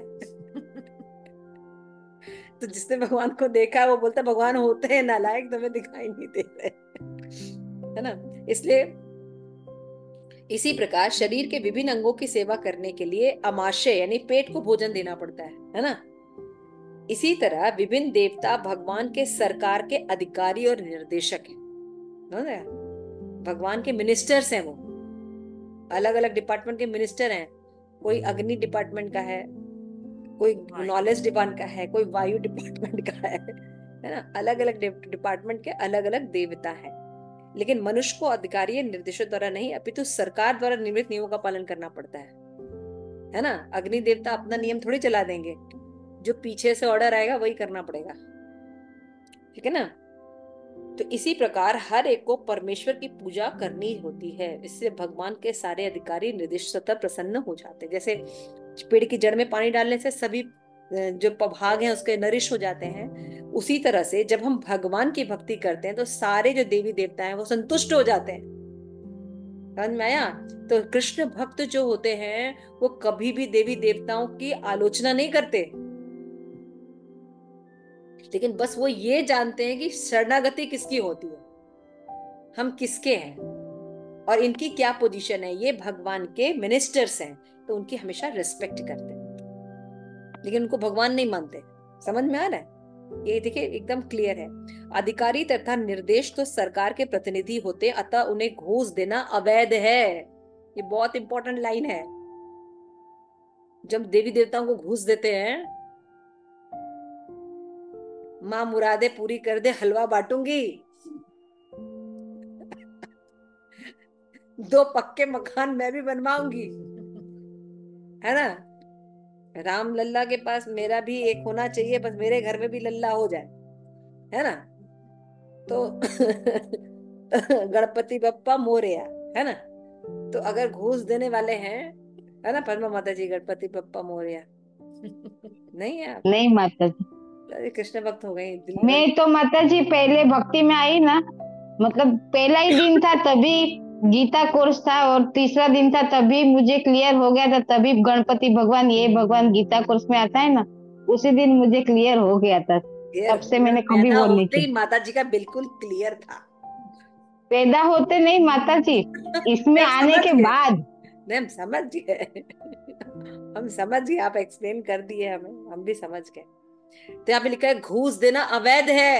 A: तो जिसने भगवान को देखा है वो बोलता है भगवान होते हैं नालायक, तुम्हें दिखाई नहीं दे रहे, है ना। इसलिए इसी प्रकार शरीर के विभिन्न अंगों की सेवा करने के लिए अमाशय यानी पेट को भोजन देना पड़ता है ना। इसी तरह विभिन्न देवता भगवान के सरकार के अधिकारी और निर्देशक हैं। भगवान के मिनिस्टर्स हैं, वो अलग अलग डिपार्टमेंट के मिनिस्टर हैं। कोई अग्नि डिपार्टमेंट का है, कोई नॉलेज डिपार्टमेंट का है, कोई वायु डिपार्टमेंट का है ना। अलग अलग डिपार्टमेंट के अलग अलग देवता है। लेकिन मनुष्य को अधिकारी निर्देशों द्वारा नहीं, अपितु सरकार द्वारा निर्मित नियमों का पालन करना पड़ता है ना। अग्नि देवता अपना नियम थोड़ी चला देंगे, जो पीछे से ऑर्डर आएगा वही करना पड़ेगा, ठीक है ना। तो इसी प्रकार हर एक को परमेश्वर की पूजा करनी होती है। इससे भगवान के सारे अधिकारी निर्देश स्वतः प्रसन्न हो जाते हैं। जैसे पेड़ की जड़ में पानी डालने से सभी जो भाग हैं उसके नरिश हो जाते हैं, उसी तरह से जब हम भगवान की भक्ति करते हैं तो सारे जो देवी देवता हैं वो संतुष्ट हो जाते हैं। समझ में आया। तो कृष्ण भक्त जो होते हैं वो कभी भी देवी देवताओं की आलोचना नहीं करते, लेकिन बस वो ये जानते हैं कि शरणागति किसकी होती है, हम किसके हैं और इनकी क्या पोजीशन है। ये भगवान के मिनिस्टर्स हैं, तो उनकी हमेशा रिस्पेक्ट करते हैं, लेकिन उनको भगवान नहीं मानते। समझ में आ रहा है। ये देखिए एकदम क्लियर है। अधिकारी तथा निर्देश तो सरकार के प्रतिनिधि होते, अतः उन्हें घूस देना अवैध है। ये बहुत इंपॉर्टेंट लाइन है। जब देवी देवताओं को घूस देते हैं, माँ मुरादे पूरी कर दे हलवा बांटूंगी, 2 पक्के मकान मैं भी बनवाऊंगी, है ना। राम लल्ला के पास मेरा भी एक होना चाहिए, बस मेरे घर में भी लल्ला हो जाए, है ना। तो गणपति बप्पा मोरया, है ना। तो अगर घूस देने वाले हैं, है ना, पद्मा माता जी गणपति बप्पा मोरया नहीं है आप?
D: नहीं माता जी,
A: अरे कृष्ण भक्त हो गई
D: मैं तो माता जी पहले भक्ति में आई ना, मतलब पहला ही दिन था तभी गीता कोर्स था, और तीसरा दिन था तभी मुझे क्लियर हो गया था। तभी गणपति भगवान, ये भगवान गीता कोर्स में आता है ना, उसी दिन मुझे क्लियर हो गया था। तब से मैंने कभी
A: पैदा
D: वो नहीं
A: होते ही
D: किया।
A: माता जी का बिल्कुल क्लियर था।
D: पैदा होते नहीं माता जी, इसमें
A: हम
D: आने
A: समझ
D: के
A: गए,
D: बाद।
A: नहीं हम समझ गए। हम समझ गए, आप एक्सप्लेन कर दिए हमें, हम भी समझ गए। तो यहाँ पे लिखा है घूस देना अवैध है।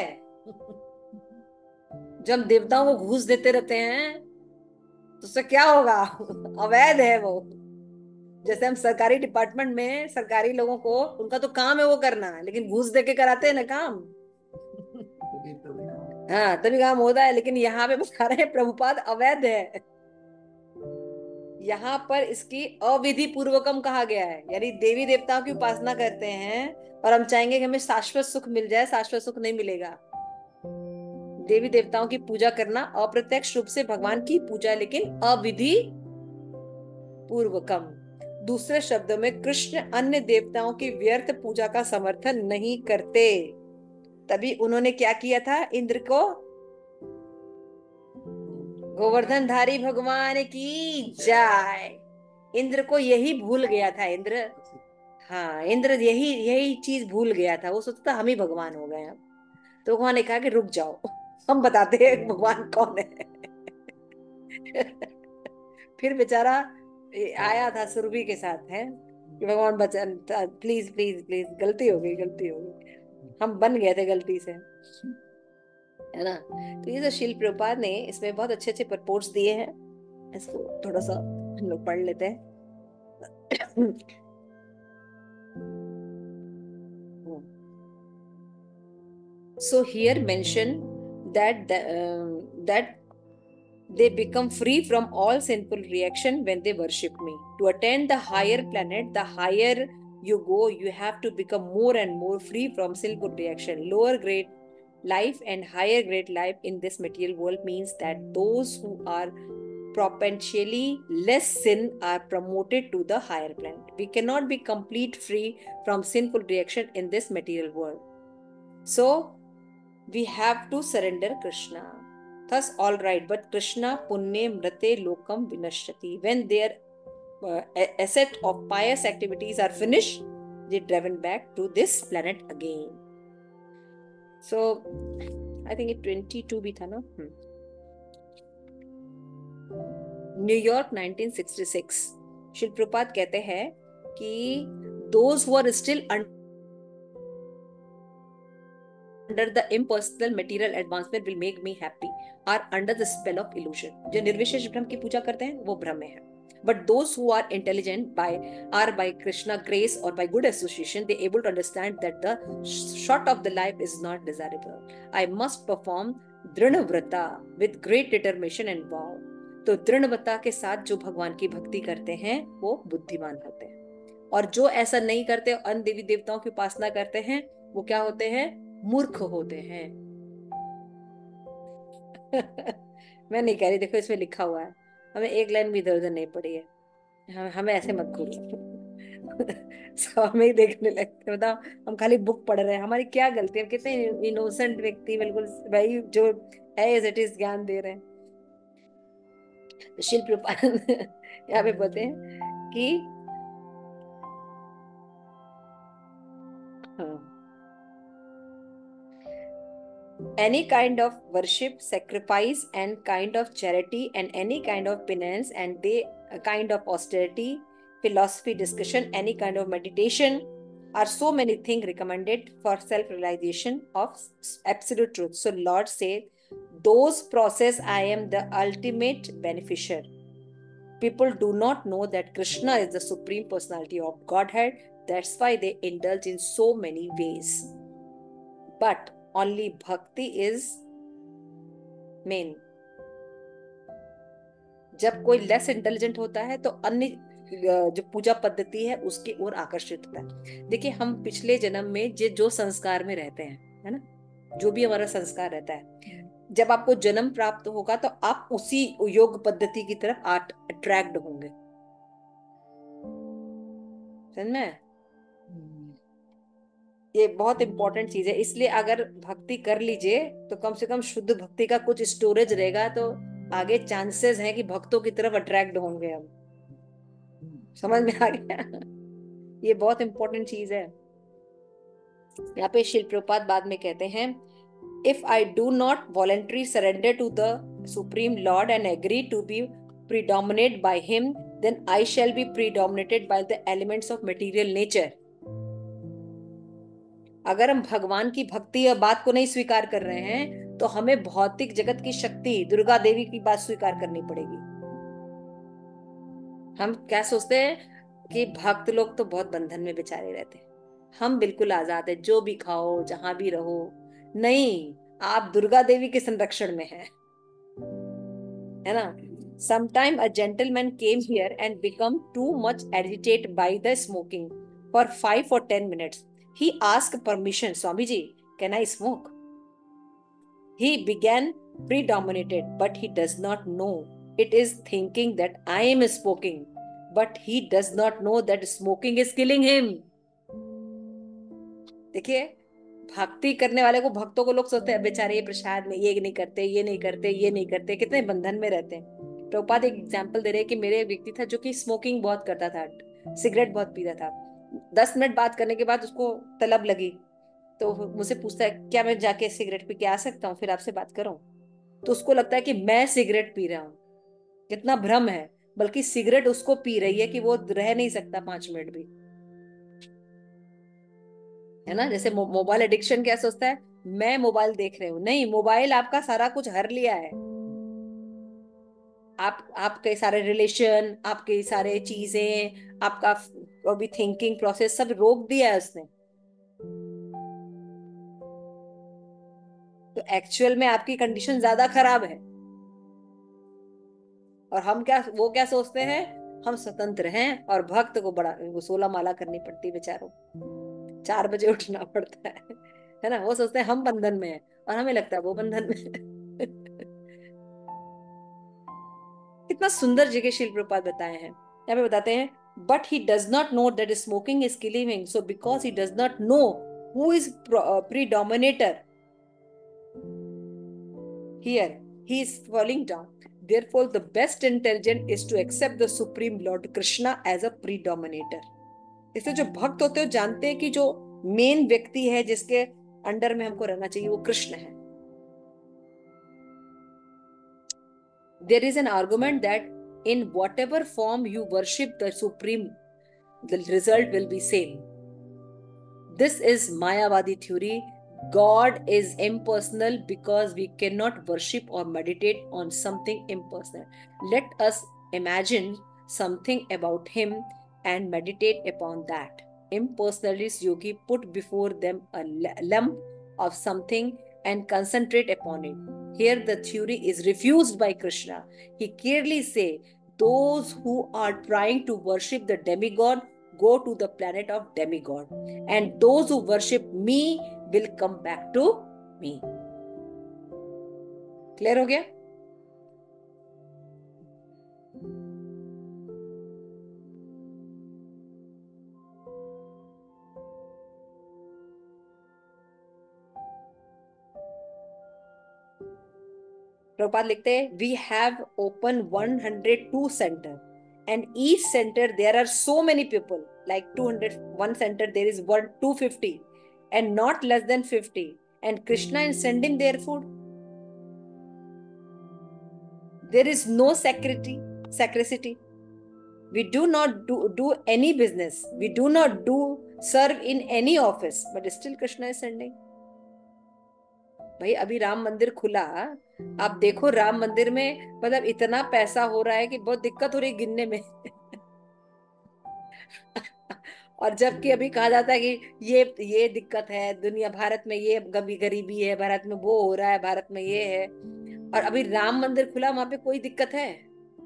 A: जब हम देवताओं को घूस देते रहते हैं तो उससे क्या होगा? अवैध है वो। जैसे हम सरकारी डिपार्टमेंट में सरकारी लोगों को, उनका तो काम है वो करना, लेकिन घूस दे के कराते हैं ना काम। हाँ तभी काम होता है। लेकिन यहाँ पे बता रहे हैं प्रभुपाद अवैध है। यहाँ पर इसकी अविधि पूर्वकम कहा गया है, यानी देवी देवताओं की उपासना करते हैं और हम चाहेंगे कि हमें शाश्वत सुख मिल जाए, शाश्वत सुख नहीं मिलेगा। देवी देवताओं की पूजा करना अप्रत्यक्ष रूप से भगवान की पूजा, लेकिन अविधि पूर्वकम। दूसरे शब्दों में कृष्ण अन्य देवताओं की व्यर्थ पूजा का समर्थन नहीं करते। तभी उन्होंने क्या किया था, इंद्र को, गोवर्धनधारी भगवान की जय। इंद्र को यही भूल गया था। इंद्र, हाँ इंद्र यही यही चीज भूल गया था। वो सोचता था हम ही भगवान हो गए अब। तो भगवान ने कहा कि रुक जाओ, हम बताते हैं भगवान कौन है। फिर बेचारा आया था सुरभि के साथ, है कि भगवान बचा, प्लीज प्लीज प्लीज, गलती हो गई, गलती हो गई, हम बन गए थे गलती से, है ना। तो ये जो शिल प्रभुपाद ने इसमें बहुत अच्छे अच्छे प्रपोर्ट्स दिए हैं, इसको थोड़ा सा हम लोग पढ़ लेते हैं। So here mention that that they become free from all sinful reaction when they worship me. To attain the higher planet, the higher you go, you have to become more and more free from sinful reaction. Lower grade life and higher grade life in this material world means that those who are potentially less sin are promoted to the higher planet. We cannot be complete free from sinful reaction in this material world. So we have to surrender Krishna. Thus, all right, but Krishna punne mrate lokam vinashyati. When their asset of pious activities are finished, they driven back to this planet again. So, I think it 22 भी था ना? New York 1966 Srila Prabhupada कहते हैं कि those who are still under the impersonal material advancement will make me happy are under the spell of illusion. जो निर्विशेष ब्रह्म की पूजा करते हैं वो भ्रम में है. But those who are intelligent by Krishna grace or by good association, they able to understand that the short of the life is not desirable. I must perform dhrinavrata with great determination and vow. तो दृढ़व्रता के साथ जो भगवान की भक्ति करते हैं वो बुद्धिमान होते हैं, और जो ऐसा नहीं करते, अन्य देवी देवताओं की उपासना करते हैं, वो क्या होते हैं? मूर्ख होते हैं. मैं नहीं कह रही, देखो इसमें लिखा हुआ है, हमें एक लाइन भी इधर उधर नहीं पड़ी है, हमें ऐसे मत करो. हमें देखने लगते, बताओ हम खाली बुक पढ़ रहे हैं, हमारी क्या गलती है? कितने इनोसेंट व्यक्ति बिल्कुल भाई जो है एज इट इज ज्ञान दे रहे हैं. शिल प्रभुपाद यहाँ पे बोलते हैं कि any kind of worship, sacrifice and kind of charity and any kind of penance and they a kind of austerity, philosophy discussion, any kind of meditation are so many things recommended for self-realization of absolute truth. So Lord said, those process I am the ultimate beneficiary. People do not know that Krishna is the supreme personality of Godhead. That's why they indulge in so many ways. But only bhakti is main. जब कोई less intelligent होता है तो अन्य जो पूजा पद्धति है उसकी ओर आकर्षित होता है. देखिए हम पिछले जन्म में जो संस्कार में रहते हैं, है ना, जो भी हमारा संस्कार रहता है, जब आपको जन्म प्राप्त होगा तो आप उसी योग पद्धति की तरफ अट्रैक्ट होंगे. समझ में? ये बहुत इंपॉर्टेंट चीज है. इसलिए अगर भक्ति कर लीजिए तो कम से कम शुद्ध भक्ति का कुछ स्टोरेज रहेगा, तो आगे चांसेस हैं कि भक्तों की तरफ अट्रैक्ट होंगे हम. समझ में आ गया? ये बहुत इंपॉर्टेंट चीज है. यहाँ पे श्रील प्रभुपाद बाद में कहते हैं, if I do not voluntarily surrender to the Supreme Lord and agree to be predominated by him, then I shall be predominated by the elements of material nature. अगर हम भगवान की भक्ति या बात को नहीं स्वीकार कर रहे हैं तो हमें भौतिक जगत की शक्ति दुर्गा देवी की बात स्वीकार करनी पड़ेगी. हम क्या सोचते हैं कि भक्त लोग तो बहुत बंधन में बेचारे रहते हैं, हम बिल्कुल आजाद है, जो भी खाओ जहां भी रहो. नहीं, आप दुर्गा देवी के संरक्षण में हैं, है ना. Sometime a gentleman came here and become too much agitated by the smoking for 5 or 10 minutes. He asked permission, Swamiji, can I smoke? He began predominated, but he does not know. It is thinking that I am smoking, but he does not know that smoking is killing him. देखिए, भक्ति करने वाले को, भक्तों को लोग सोचते हैं बेचारे ये प्रसाद में ये नहीं करते, ये नहीं करते, ये नहीं करते, कितने बंधन में रहते हैं. प्रभुपाद एक एग्जाम्पल दे रहे हैं कि मेरे एक व्यक्ति था जो कि स्मोकिंग बहुत करता था, सिगरेट बहुत पीता था. 10 मिनट बात करने के बाद उसको तलब लगी तो मुझसे पूछता है क्या मैं जाके सिगरेट पी के आ सकता हूँ फिर आपसे बात करूं. तो उसको लगता है कि मैं सिगरेट पी रहा हूँ. कितना भ्रम है, बल्कि सिगरेट उसको पी रही है कि वो रह नहीं सकता 5 मिनट भी, है ना. जैसे मोबाइल एडिक्शन क्या सोचता है, मैं मोबाइल देख रही हूँ. नहीं, मोबाइल आपका सारा कुछ हर लिया है. आपके सारे रिलेशन, आपके सारे चीजें, आपका अभी थिंकिंग प्रोसेस सब रोक दिया है उसने. एक्चुअल में आपकी कंडीशन ज्यादा खराब है। और हम क्या, वो क्या सोचते हैं, हम स्वतंत्र हैं और भक्त को बड़ा वो 16 माला करनी पड़ती है बेचारों, 4 बजे उठना पड़ता है ना। वो सोचते हैं हम बंधन में हैं और हमें लगता है वो बंधन में है। कितना सुंदर जगह शिल प्रपात बताए हैं। यहाँ पे बताते हैं, but he does not know that smoking is killing him, so because he does not know who is predominator here, he is falling down. Therefore, the best intelligence is to accept the Supreme Lord Krishna as a predominator. इसलिए जो भक्त होते हैं जानते हैं कि जो main व्यक्ति है जिसके अंडर में हमको रहना चाहिए वो कृष्ण है। There is an argument that in whatever form you worship the Supreme, the result will be same. This is Mayavadi theory. God is impersonal because we cannot worship or meditate on something impersonal. Let us imagine something about him and meditate upon that. Impersonalist yogi put before them a lump of something and concentrate upon it. Here the theory is refused by Krishna. He clearly says, those who are trying to worship the demigod go to the planet of demigod, and those who worship me will come back to me. Clear हो गया? प्रभुपाद लिखते हैं, we have opened 102 center, and each center there are so many people, like 200, one center there is 250 and not less than 50, and Krishna is sending their food. There is no sacredity. We do not do any business. We do not serve in any office, but still Krishna is sending. भाई अभी राम मंदिर खुला, आप देखो राम मंदिर में मतलब इतना पैसा हो रहा है कि बहुत दिक्कत हो रही गिनने में। और जबकि अभी कहा जाता है कि ये दिक्कत है दुनिया, भारत में ये गरीबी है, भारत में वो हो रहा है, भारत में ये है, और अभी राम मंदिर खुला वहां पे कोई दिक्कत है?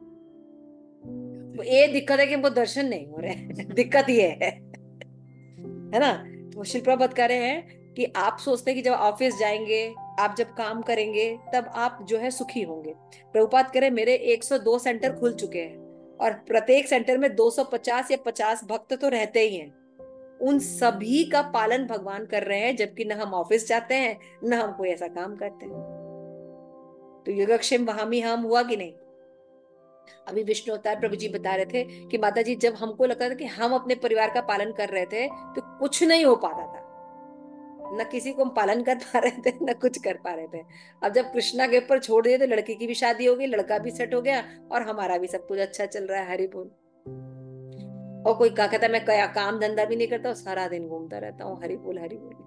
A: ये दिक्कत है कि हमको दर्शन नहीं हो रहे। दिक्कत ये है ना। तो शिल प्रभुपाद कह रहे हैं कि आप सोचते हैं कि जब ऑफिस जाएंगे, आप जब काम करेंगे तब आप जो है सुखी होंगे। प्रभुपाद कह रहे मेरे 102 सेंटर खुल चुके हैं और प्रत्येक सेंटर में 250 या 50 भक्त तो रहते ही हैं। उन सभी का पालन भगवान कर रहे हैं, जबकि न हम ऑफिस जाते हैं न हम कोई ऐसा काम करते हैं। तो योगक्षेम वहामी हम हुआ कि नहीं? अभी विष्णु अवतार प्रभु जी बता रहे थे कि माता जी जब हमको लगता था कि हम अपने परिवार का पालन कर रहे थे तो कुछ नहीं हो पाता था, न किसी को हम पालन कर पा रहे थे न कुछ कर पा रहे थे। अब जब कृष्णा के ऊपर छोड़ दिए तो लड़की की भी शादी हो गई, लड़का भी सेट हो गया और हमारा भी सब कुछ अच्छा चल रहा है। हरि बोल। और कोई क्या कहता है मैं काम धंधा भी नहीं करता, सारा दिन घूमता रहता हूँ। हरि बोल हरि बोल।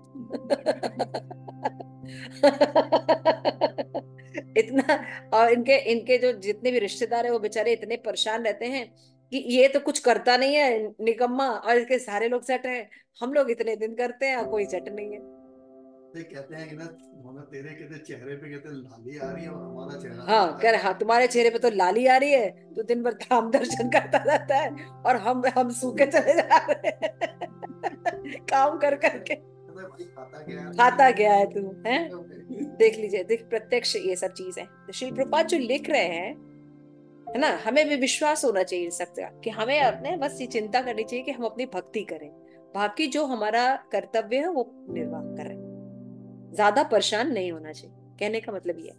A: इतना। और इनके जो जितने भी रिश्तेदार है वो बेचारे इतने परेशान रहते हैं कि ये तो कुछ करता नहीं है निकम्मा, और इसके सारे लोग सेट है, हम लोग इतने दिन करते हैं कोई सेट नहीं है।
E: तो कहते हैं कि ना तेरे कहते चेहरे पे कहते लाली आ रही है और हमारा चेहरा,
A: हाँ कह रहे हाँ तुम्हारे चेहरे पे तो लाली आ रही है, तो दिन भर धाम दर्शन करता रहता है और हम सूखे चले जा रहे हैं काम कर करके। खाता गया है तू है। देख लीजिए, देख प्रत्यक्ष ये सब चीज है। तो श्री प्रभुपाद जो लिख रहे हैं है ना, हमें भी विश्वास होना चाहिए इन सब का कि हमें अपने बस ये चिंता करनी चाहिए कि हम अपनी भक्ति करें, बाकी जो हमारा कर्तव्य है वो निर्वाह करें, ज्यादा परेशान नहीं होना चाहिए। कहने का मतलब ये।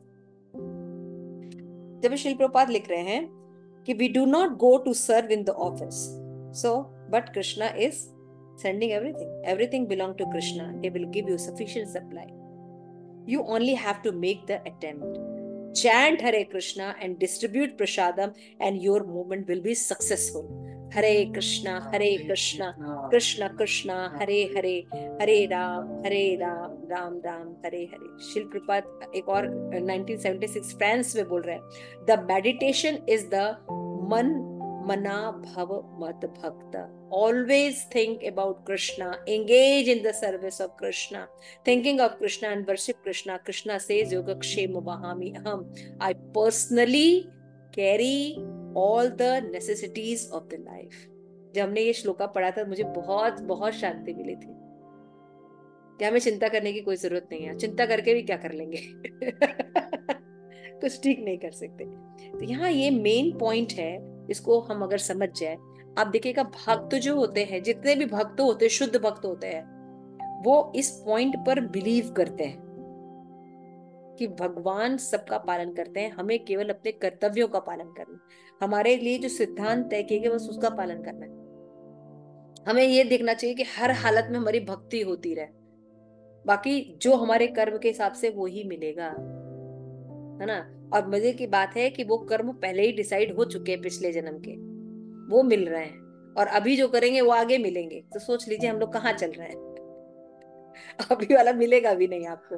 A: जब श्री प्रभुपाद लिख रहे हैं कि we do not go to serve in the office, so but Krishna is sending everything belong to Krishna. He will give you sufficient supply. You only have to make the attempt. Chant Hare Krishna and distribute prasadam and your movement will be successful. Hare Krishna Krishna Krishna Hare Hare, Hare Ram Ram Ram Hare Hare. शिल प्रभुपाद एक और 1976 France में बोल रहे हैं, the meditation is the मना भव मत भक्त, always think about Krishna, engage in the service of Krishna, thinking of Krishna and worship Krishna. Krishna says yogakshem vahami aham, I personally carry all the necessities of the life. जब हमने ये श्लोका पढ़ा था मुझे बहुत बहुत शांति मिली थी कि हमें चिंता करने की कोई जरूरत नहीं है, चिंता करके भी क्या कर लेंगे कुछ ठीक नहीं कर सकते। तो यहाँ ये मेन पॉइंट है, इसको हम अगर समझ जाए, आप देखिएगा भक्त जो होते हैं, जितने भी भक्त होते हैं, शुद्ध भक्त होते हैं, वो इस पॉइंट पर बिलीव करते हैं कि भगवान सबका पालन करते हैं, हमें केवल अपने कर्तव्यों का पालन करना, हमारे लिए जो सिद्धांत तय किए गए बस उसका पालन करना है। हमें ये देखना चाहिए कि हर हालत में हमारी भक्ति होती रहे, बाकी जो हमारे कर्म के हिसाब से वो ही मिलेगा, है ना। और मजे की बात है कि वो कर्म पहले ही डिसाइड हो चुके हैं, पिछले जन्म के वो मिल रहे हैं, और अभी जो करेंगे वो आगे मिलेंगे। तो सोच लीजिए हम लोग कहाँ चल रहे हैं अभी वाला मिलेगा भी नहीं आपको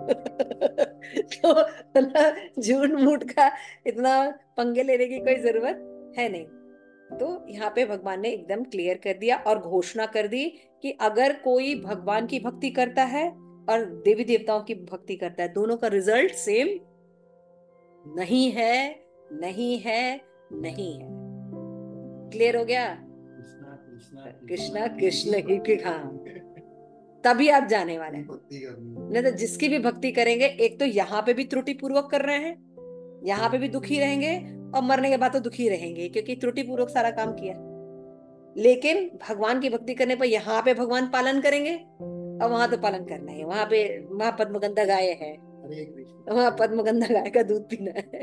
A: तो झूठ मूठ का इतना पंगे लेने की कोई जरूरत है नहीं। तो यहाँ पे भगवान ने एकदम क्लियर कर दिया और घोषणा कर दी कि अगर कोई भगवान की भक्ति करता है और देवी देवताओं की भक्ति करता है, दोनों का रिजल्ट सेम नहीं है, नहीं है, नहीं है। क्लियर हो गया? कृष्णा कृष्ण ही, हाँ, तभी आप जाने वाले हैं। नहीं तो जिसकी भी भक्ति करेंगे, एक तो यहाँ पे भी त्रुटि पूर्वक कर रहे हैं, यहाँ पे भी दुखी रहेंगे, और मरने के बाद तो दुखी रहेंगे क्योंकि त्रुटि पूर्वक सारा काम किया। लेकिन भगवान की भक्ति करने पर यहाँ पे भगवान पालन करेंगे, और वहां तो पालन करना है, वहां पे वहां पद्मगंधा गाय है, वहां पद्मगंधा गाय का दूध पीना है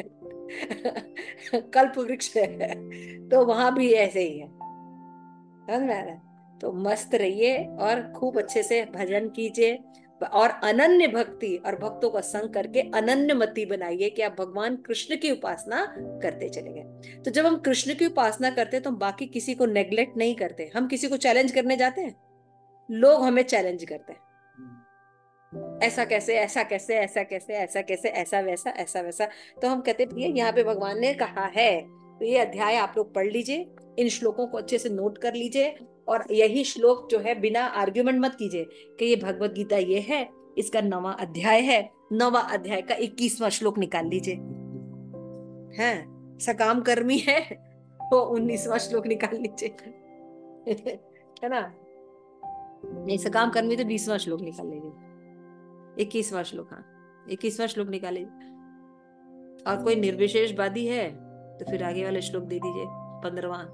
A: कल्प वृक्ष है, तो वहां भी ऐसे ही है, समझ में आ रहा है? तो मस्त रहिए और खूब अच्छे से भजन कीजिए, और अनन्य भक्ति और भक्तों का संग करके अनन्य मति बनाइए कि आप भगवान कृष्ण की उपासना करते चले गए। तो जब हम कृष्ण की उपासना करते हैं तो हम बाकी किसी को नेग्लेक्ट नहीं करते। हम किसी को चैलेंज करने जाते हैं, लोग हमें चैलेंज करते हैं, ऐसा कैसे, ऐसा कैसे, ऐसा कैसे, ऐसा कैसे, ऐसा वैसा, ऐसा वैसा। तो हम कहते भैया यहाँ पे भगवान ने कहा है, तो ये अध्याय आप लोग पढ़ लीजिए, इन श्लोकों को अच्छे से नोट कर लीजिए, और यही श्लोक जो है बिना आर्ग्यूमेंट मत कीजिए कि ये भगवत गीता ये है, इसका 9वां अध्याय है, 9वां अध्याय का 21वां श्लोक निकाल लीजिए। हैं, सकाम कर्मी है तो 19वां श्लोक निकाल लीजिए है ना। नहीं, सकाम कर्मी तो 20वां श्लोक निकाल लीजिए, 21वां श्लोक, हाँ 21वां श्लोक निकाल लीजिए। और कोई निर्विशेषवादी है तो फिर आगे वाले श्लोक दे दीजिए, 15वां,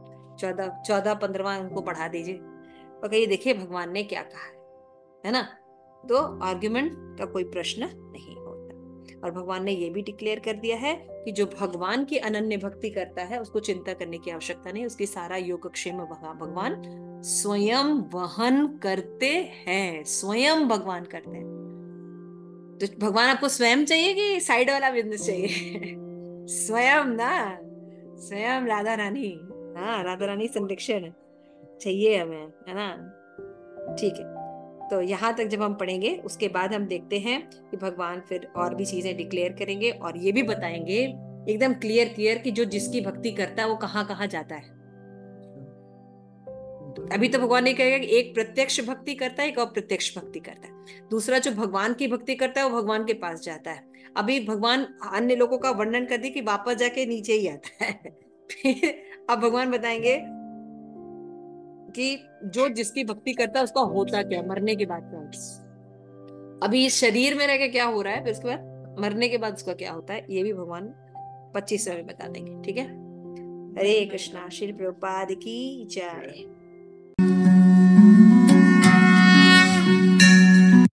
A: 14, 15वां उनको बढ़ा दीजिए, और कहिए देखिए भगवान ने क्या कहा है ना। तो आर्ग्यूमेंट का कोई प्रश्न नहीं होता। और भगवान ने ये भी डिक्लेयर कर दिया है कि जो भगवान की अनन्य भक्ति करता है उसको चिंता करने की आवश्यकता नहीं, उसकी सारा योगक्षेम भगवान स्वयं वहन करते हैं, स्वयं भगवान करते हैं। तो भगवान आपको स्वयं चाहिए कि साइड वाला बिजनेस चाहिए स्वयं ना, स्वयं राधा रानी, हाँ राधा रानी संरक्षण चाहिए हमें, है ना। ठीक है, तो यहाँ तक जब हम पढ़ेंगे उसके बाद हम देखते हैं कि भगवान फिर और भी चीजें डिक्लेयर करेंगे और ये भी बताएंगे एकदम क्लियर कि जो जिसकी भक्ति करता है वो कहाँ कहाँ जाता है। अभी तो भगवान ने कहेगा कि एक प्रत्यक्ष भक्ति करता है, एक अप्रत्यक्ष भक्ति करता है। दूसरा जो भगवान की भक्ति करता है वो भगवान के पास जाता है। अभी भगवान अन्य लोगों का वर्णन कर दी कि वापस जाके नीचे ही आता है फिर अब भगवान बताएंगे कि जो जिसकी भक्ति करता है उसका होता क्या, मरने के बाद क्या होता है। अभी इस शरीर में रह के क्या हो रहा है, फिर उसके बाद मरने के बाद उसका क्या होता है, ये भी भगवान 25वें में बता देंगे। ठीक है, हरे कृष्णा, श्री प्रभुपाद की जय।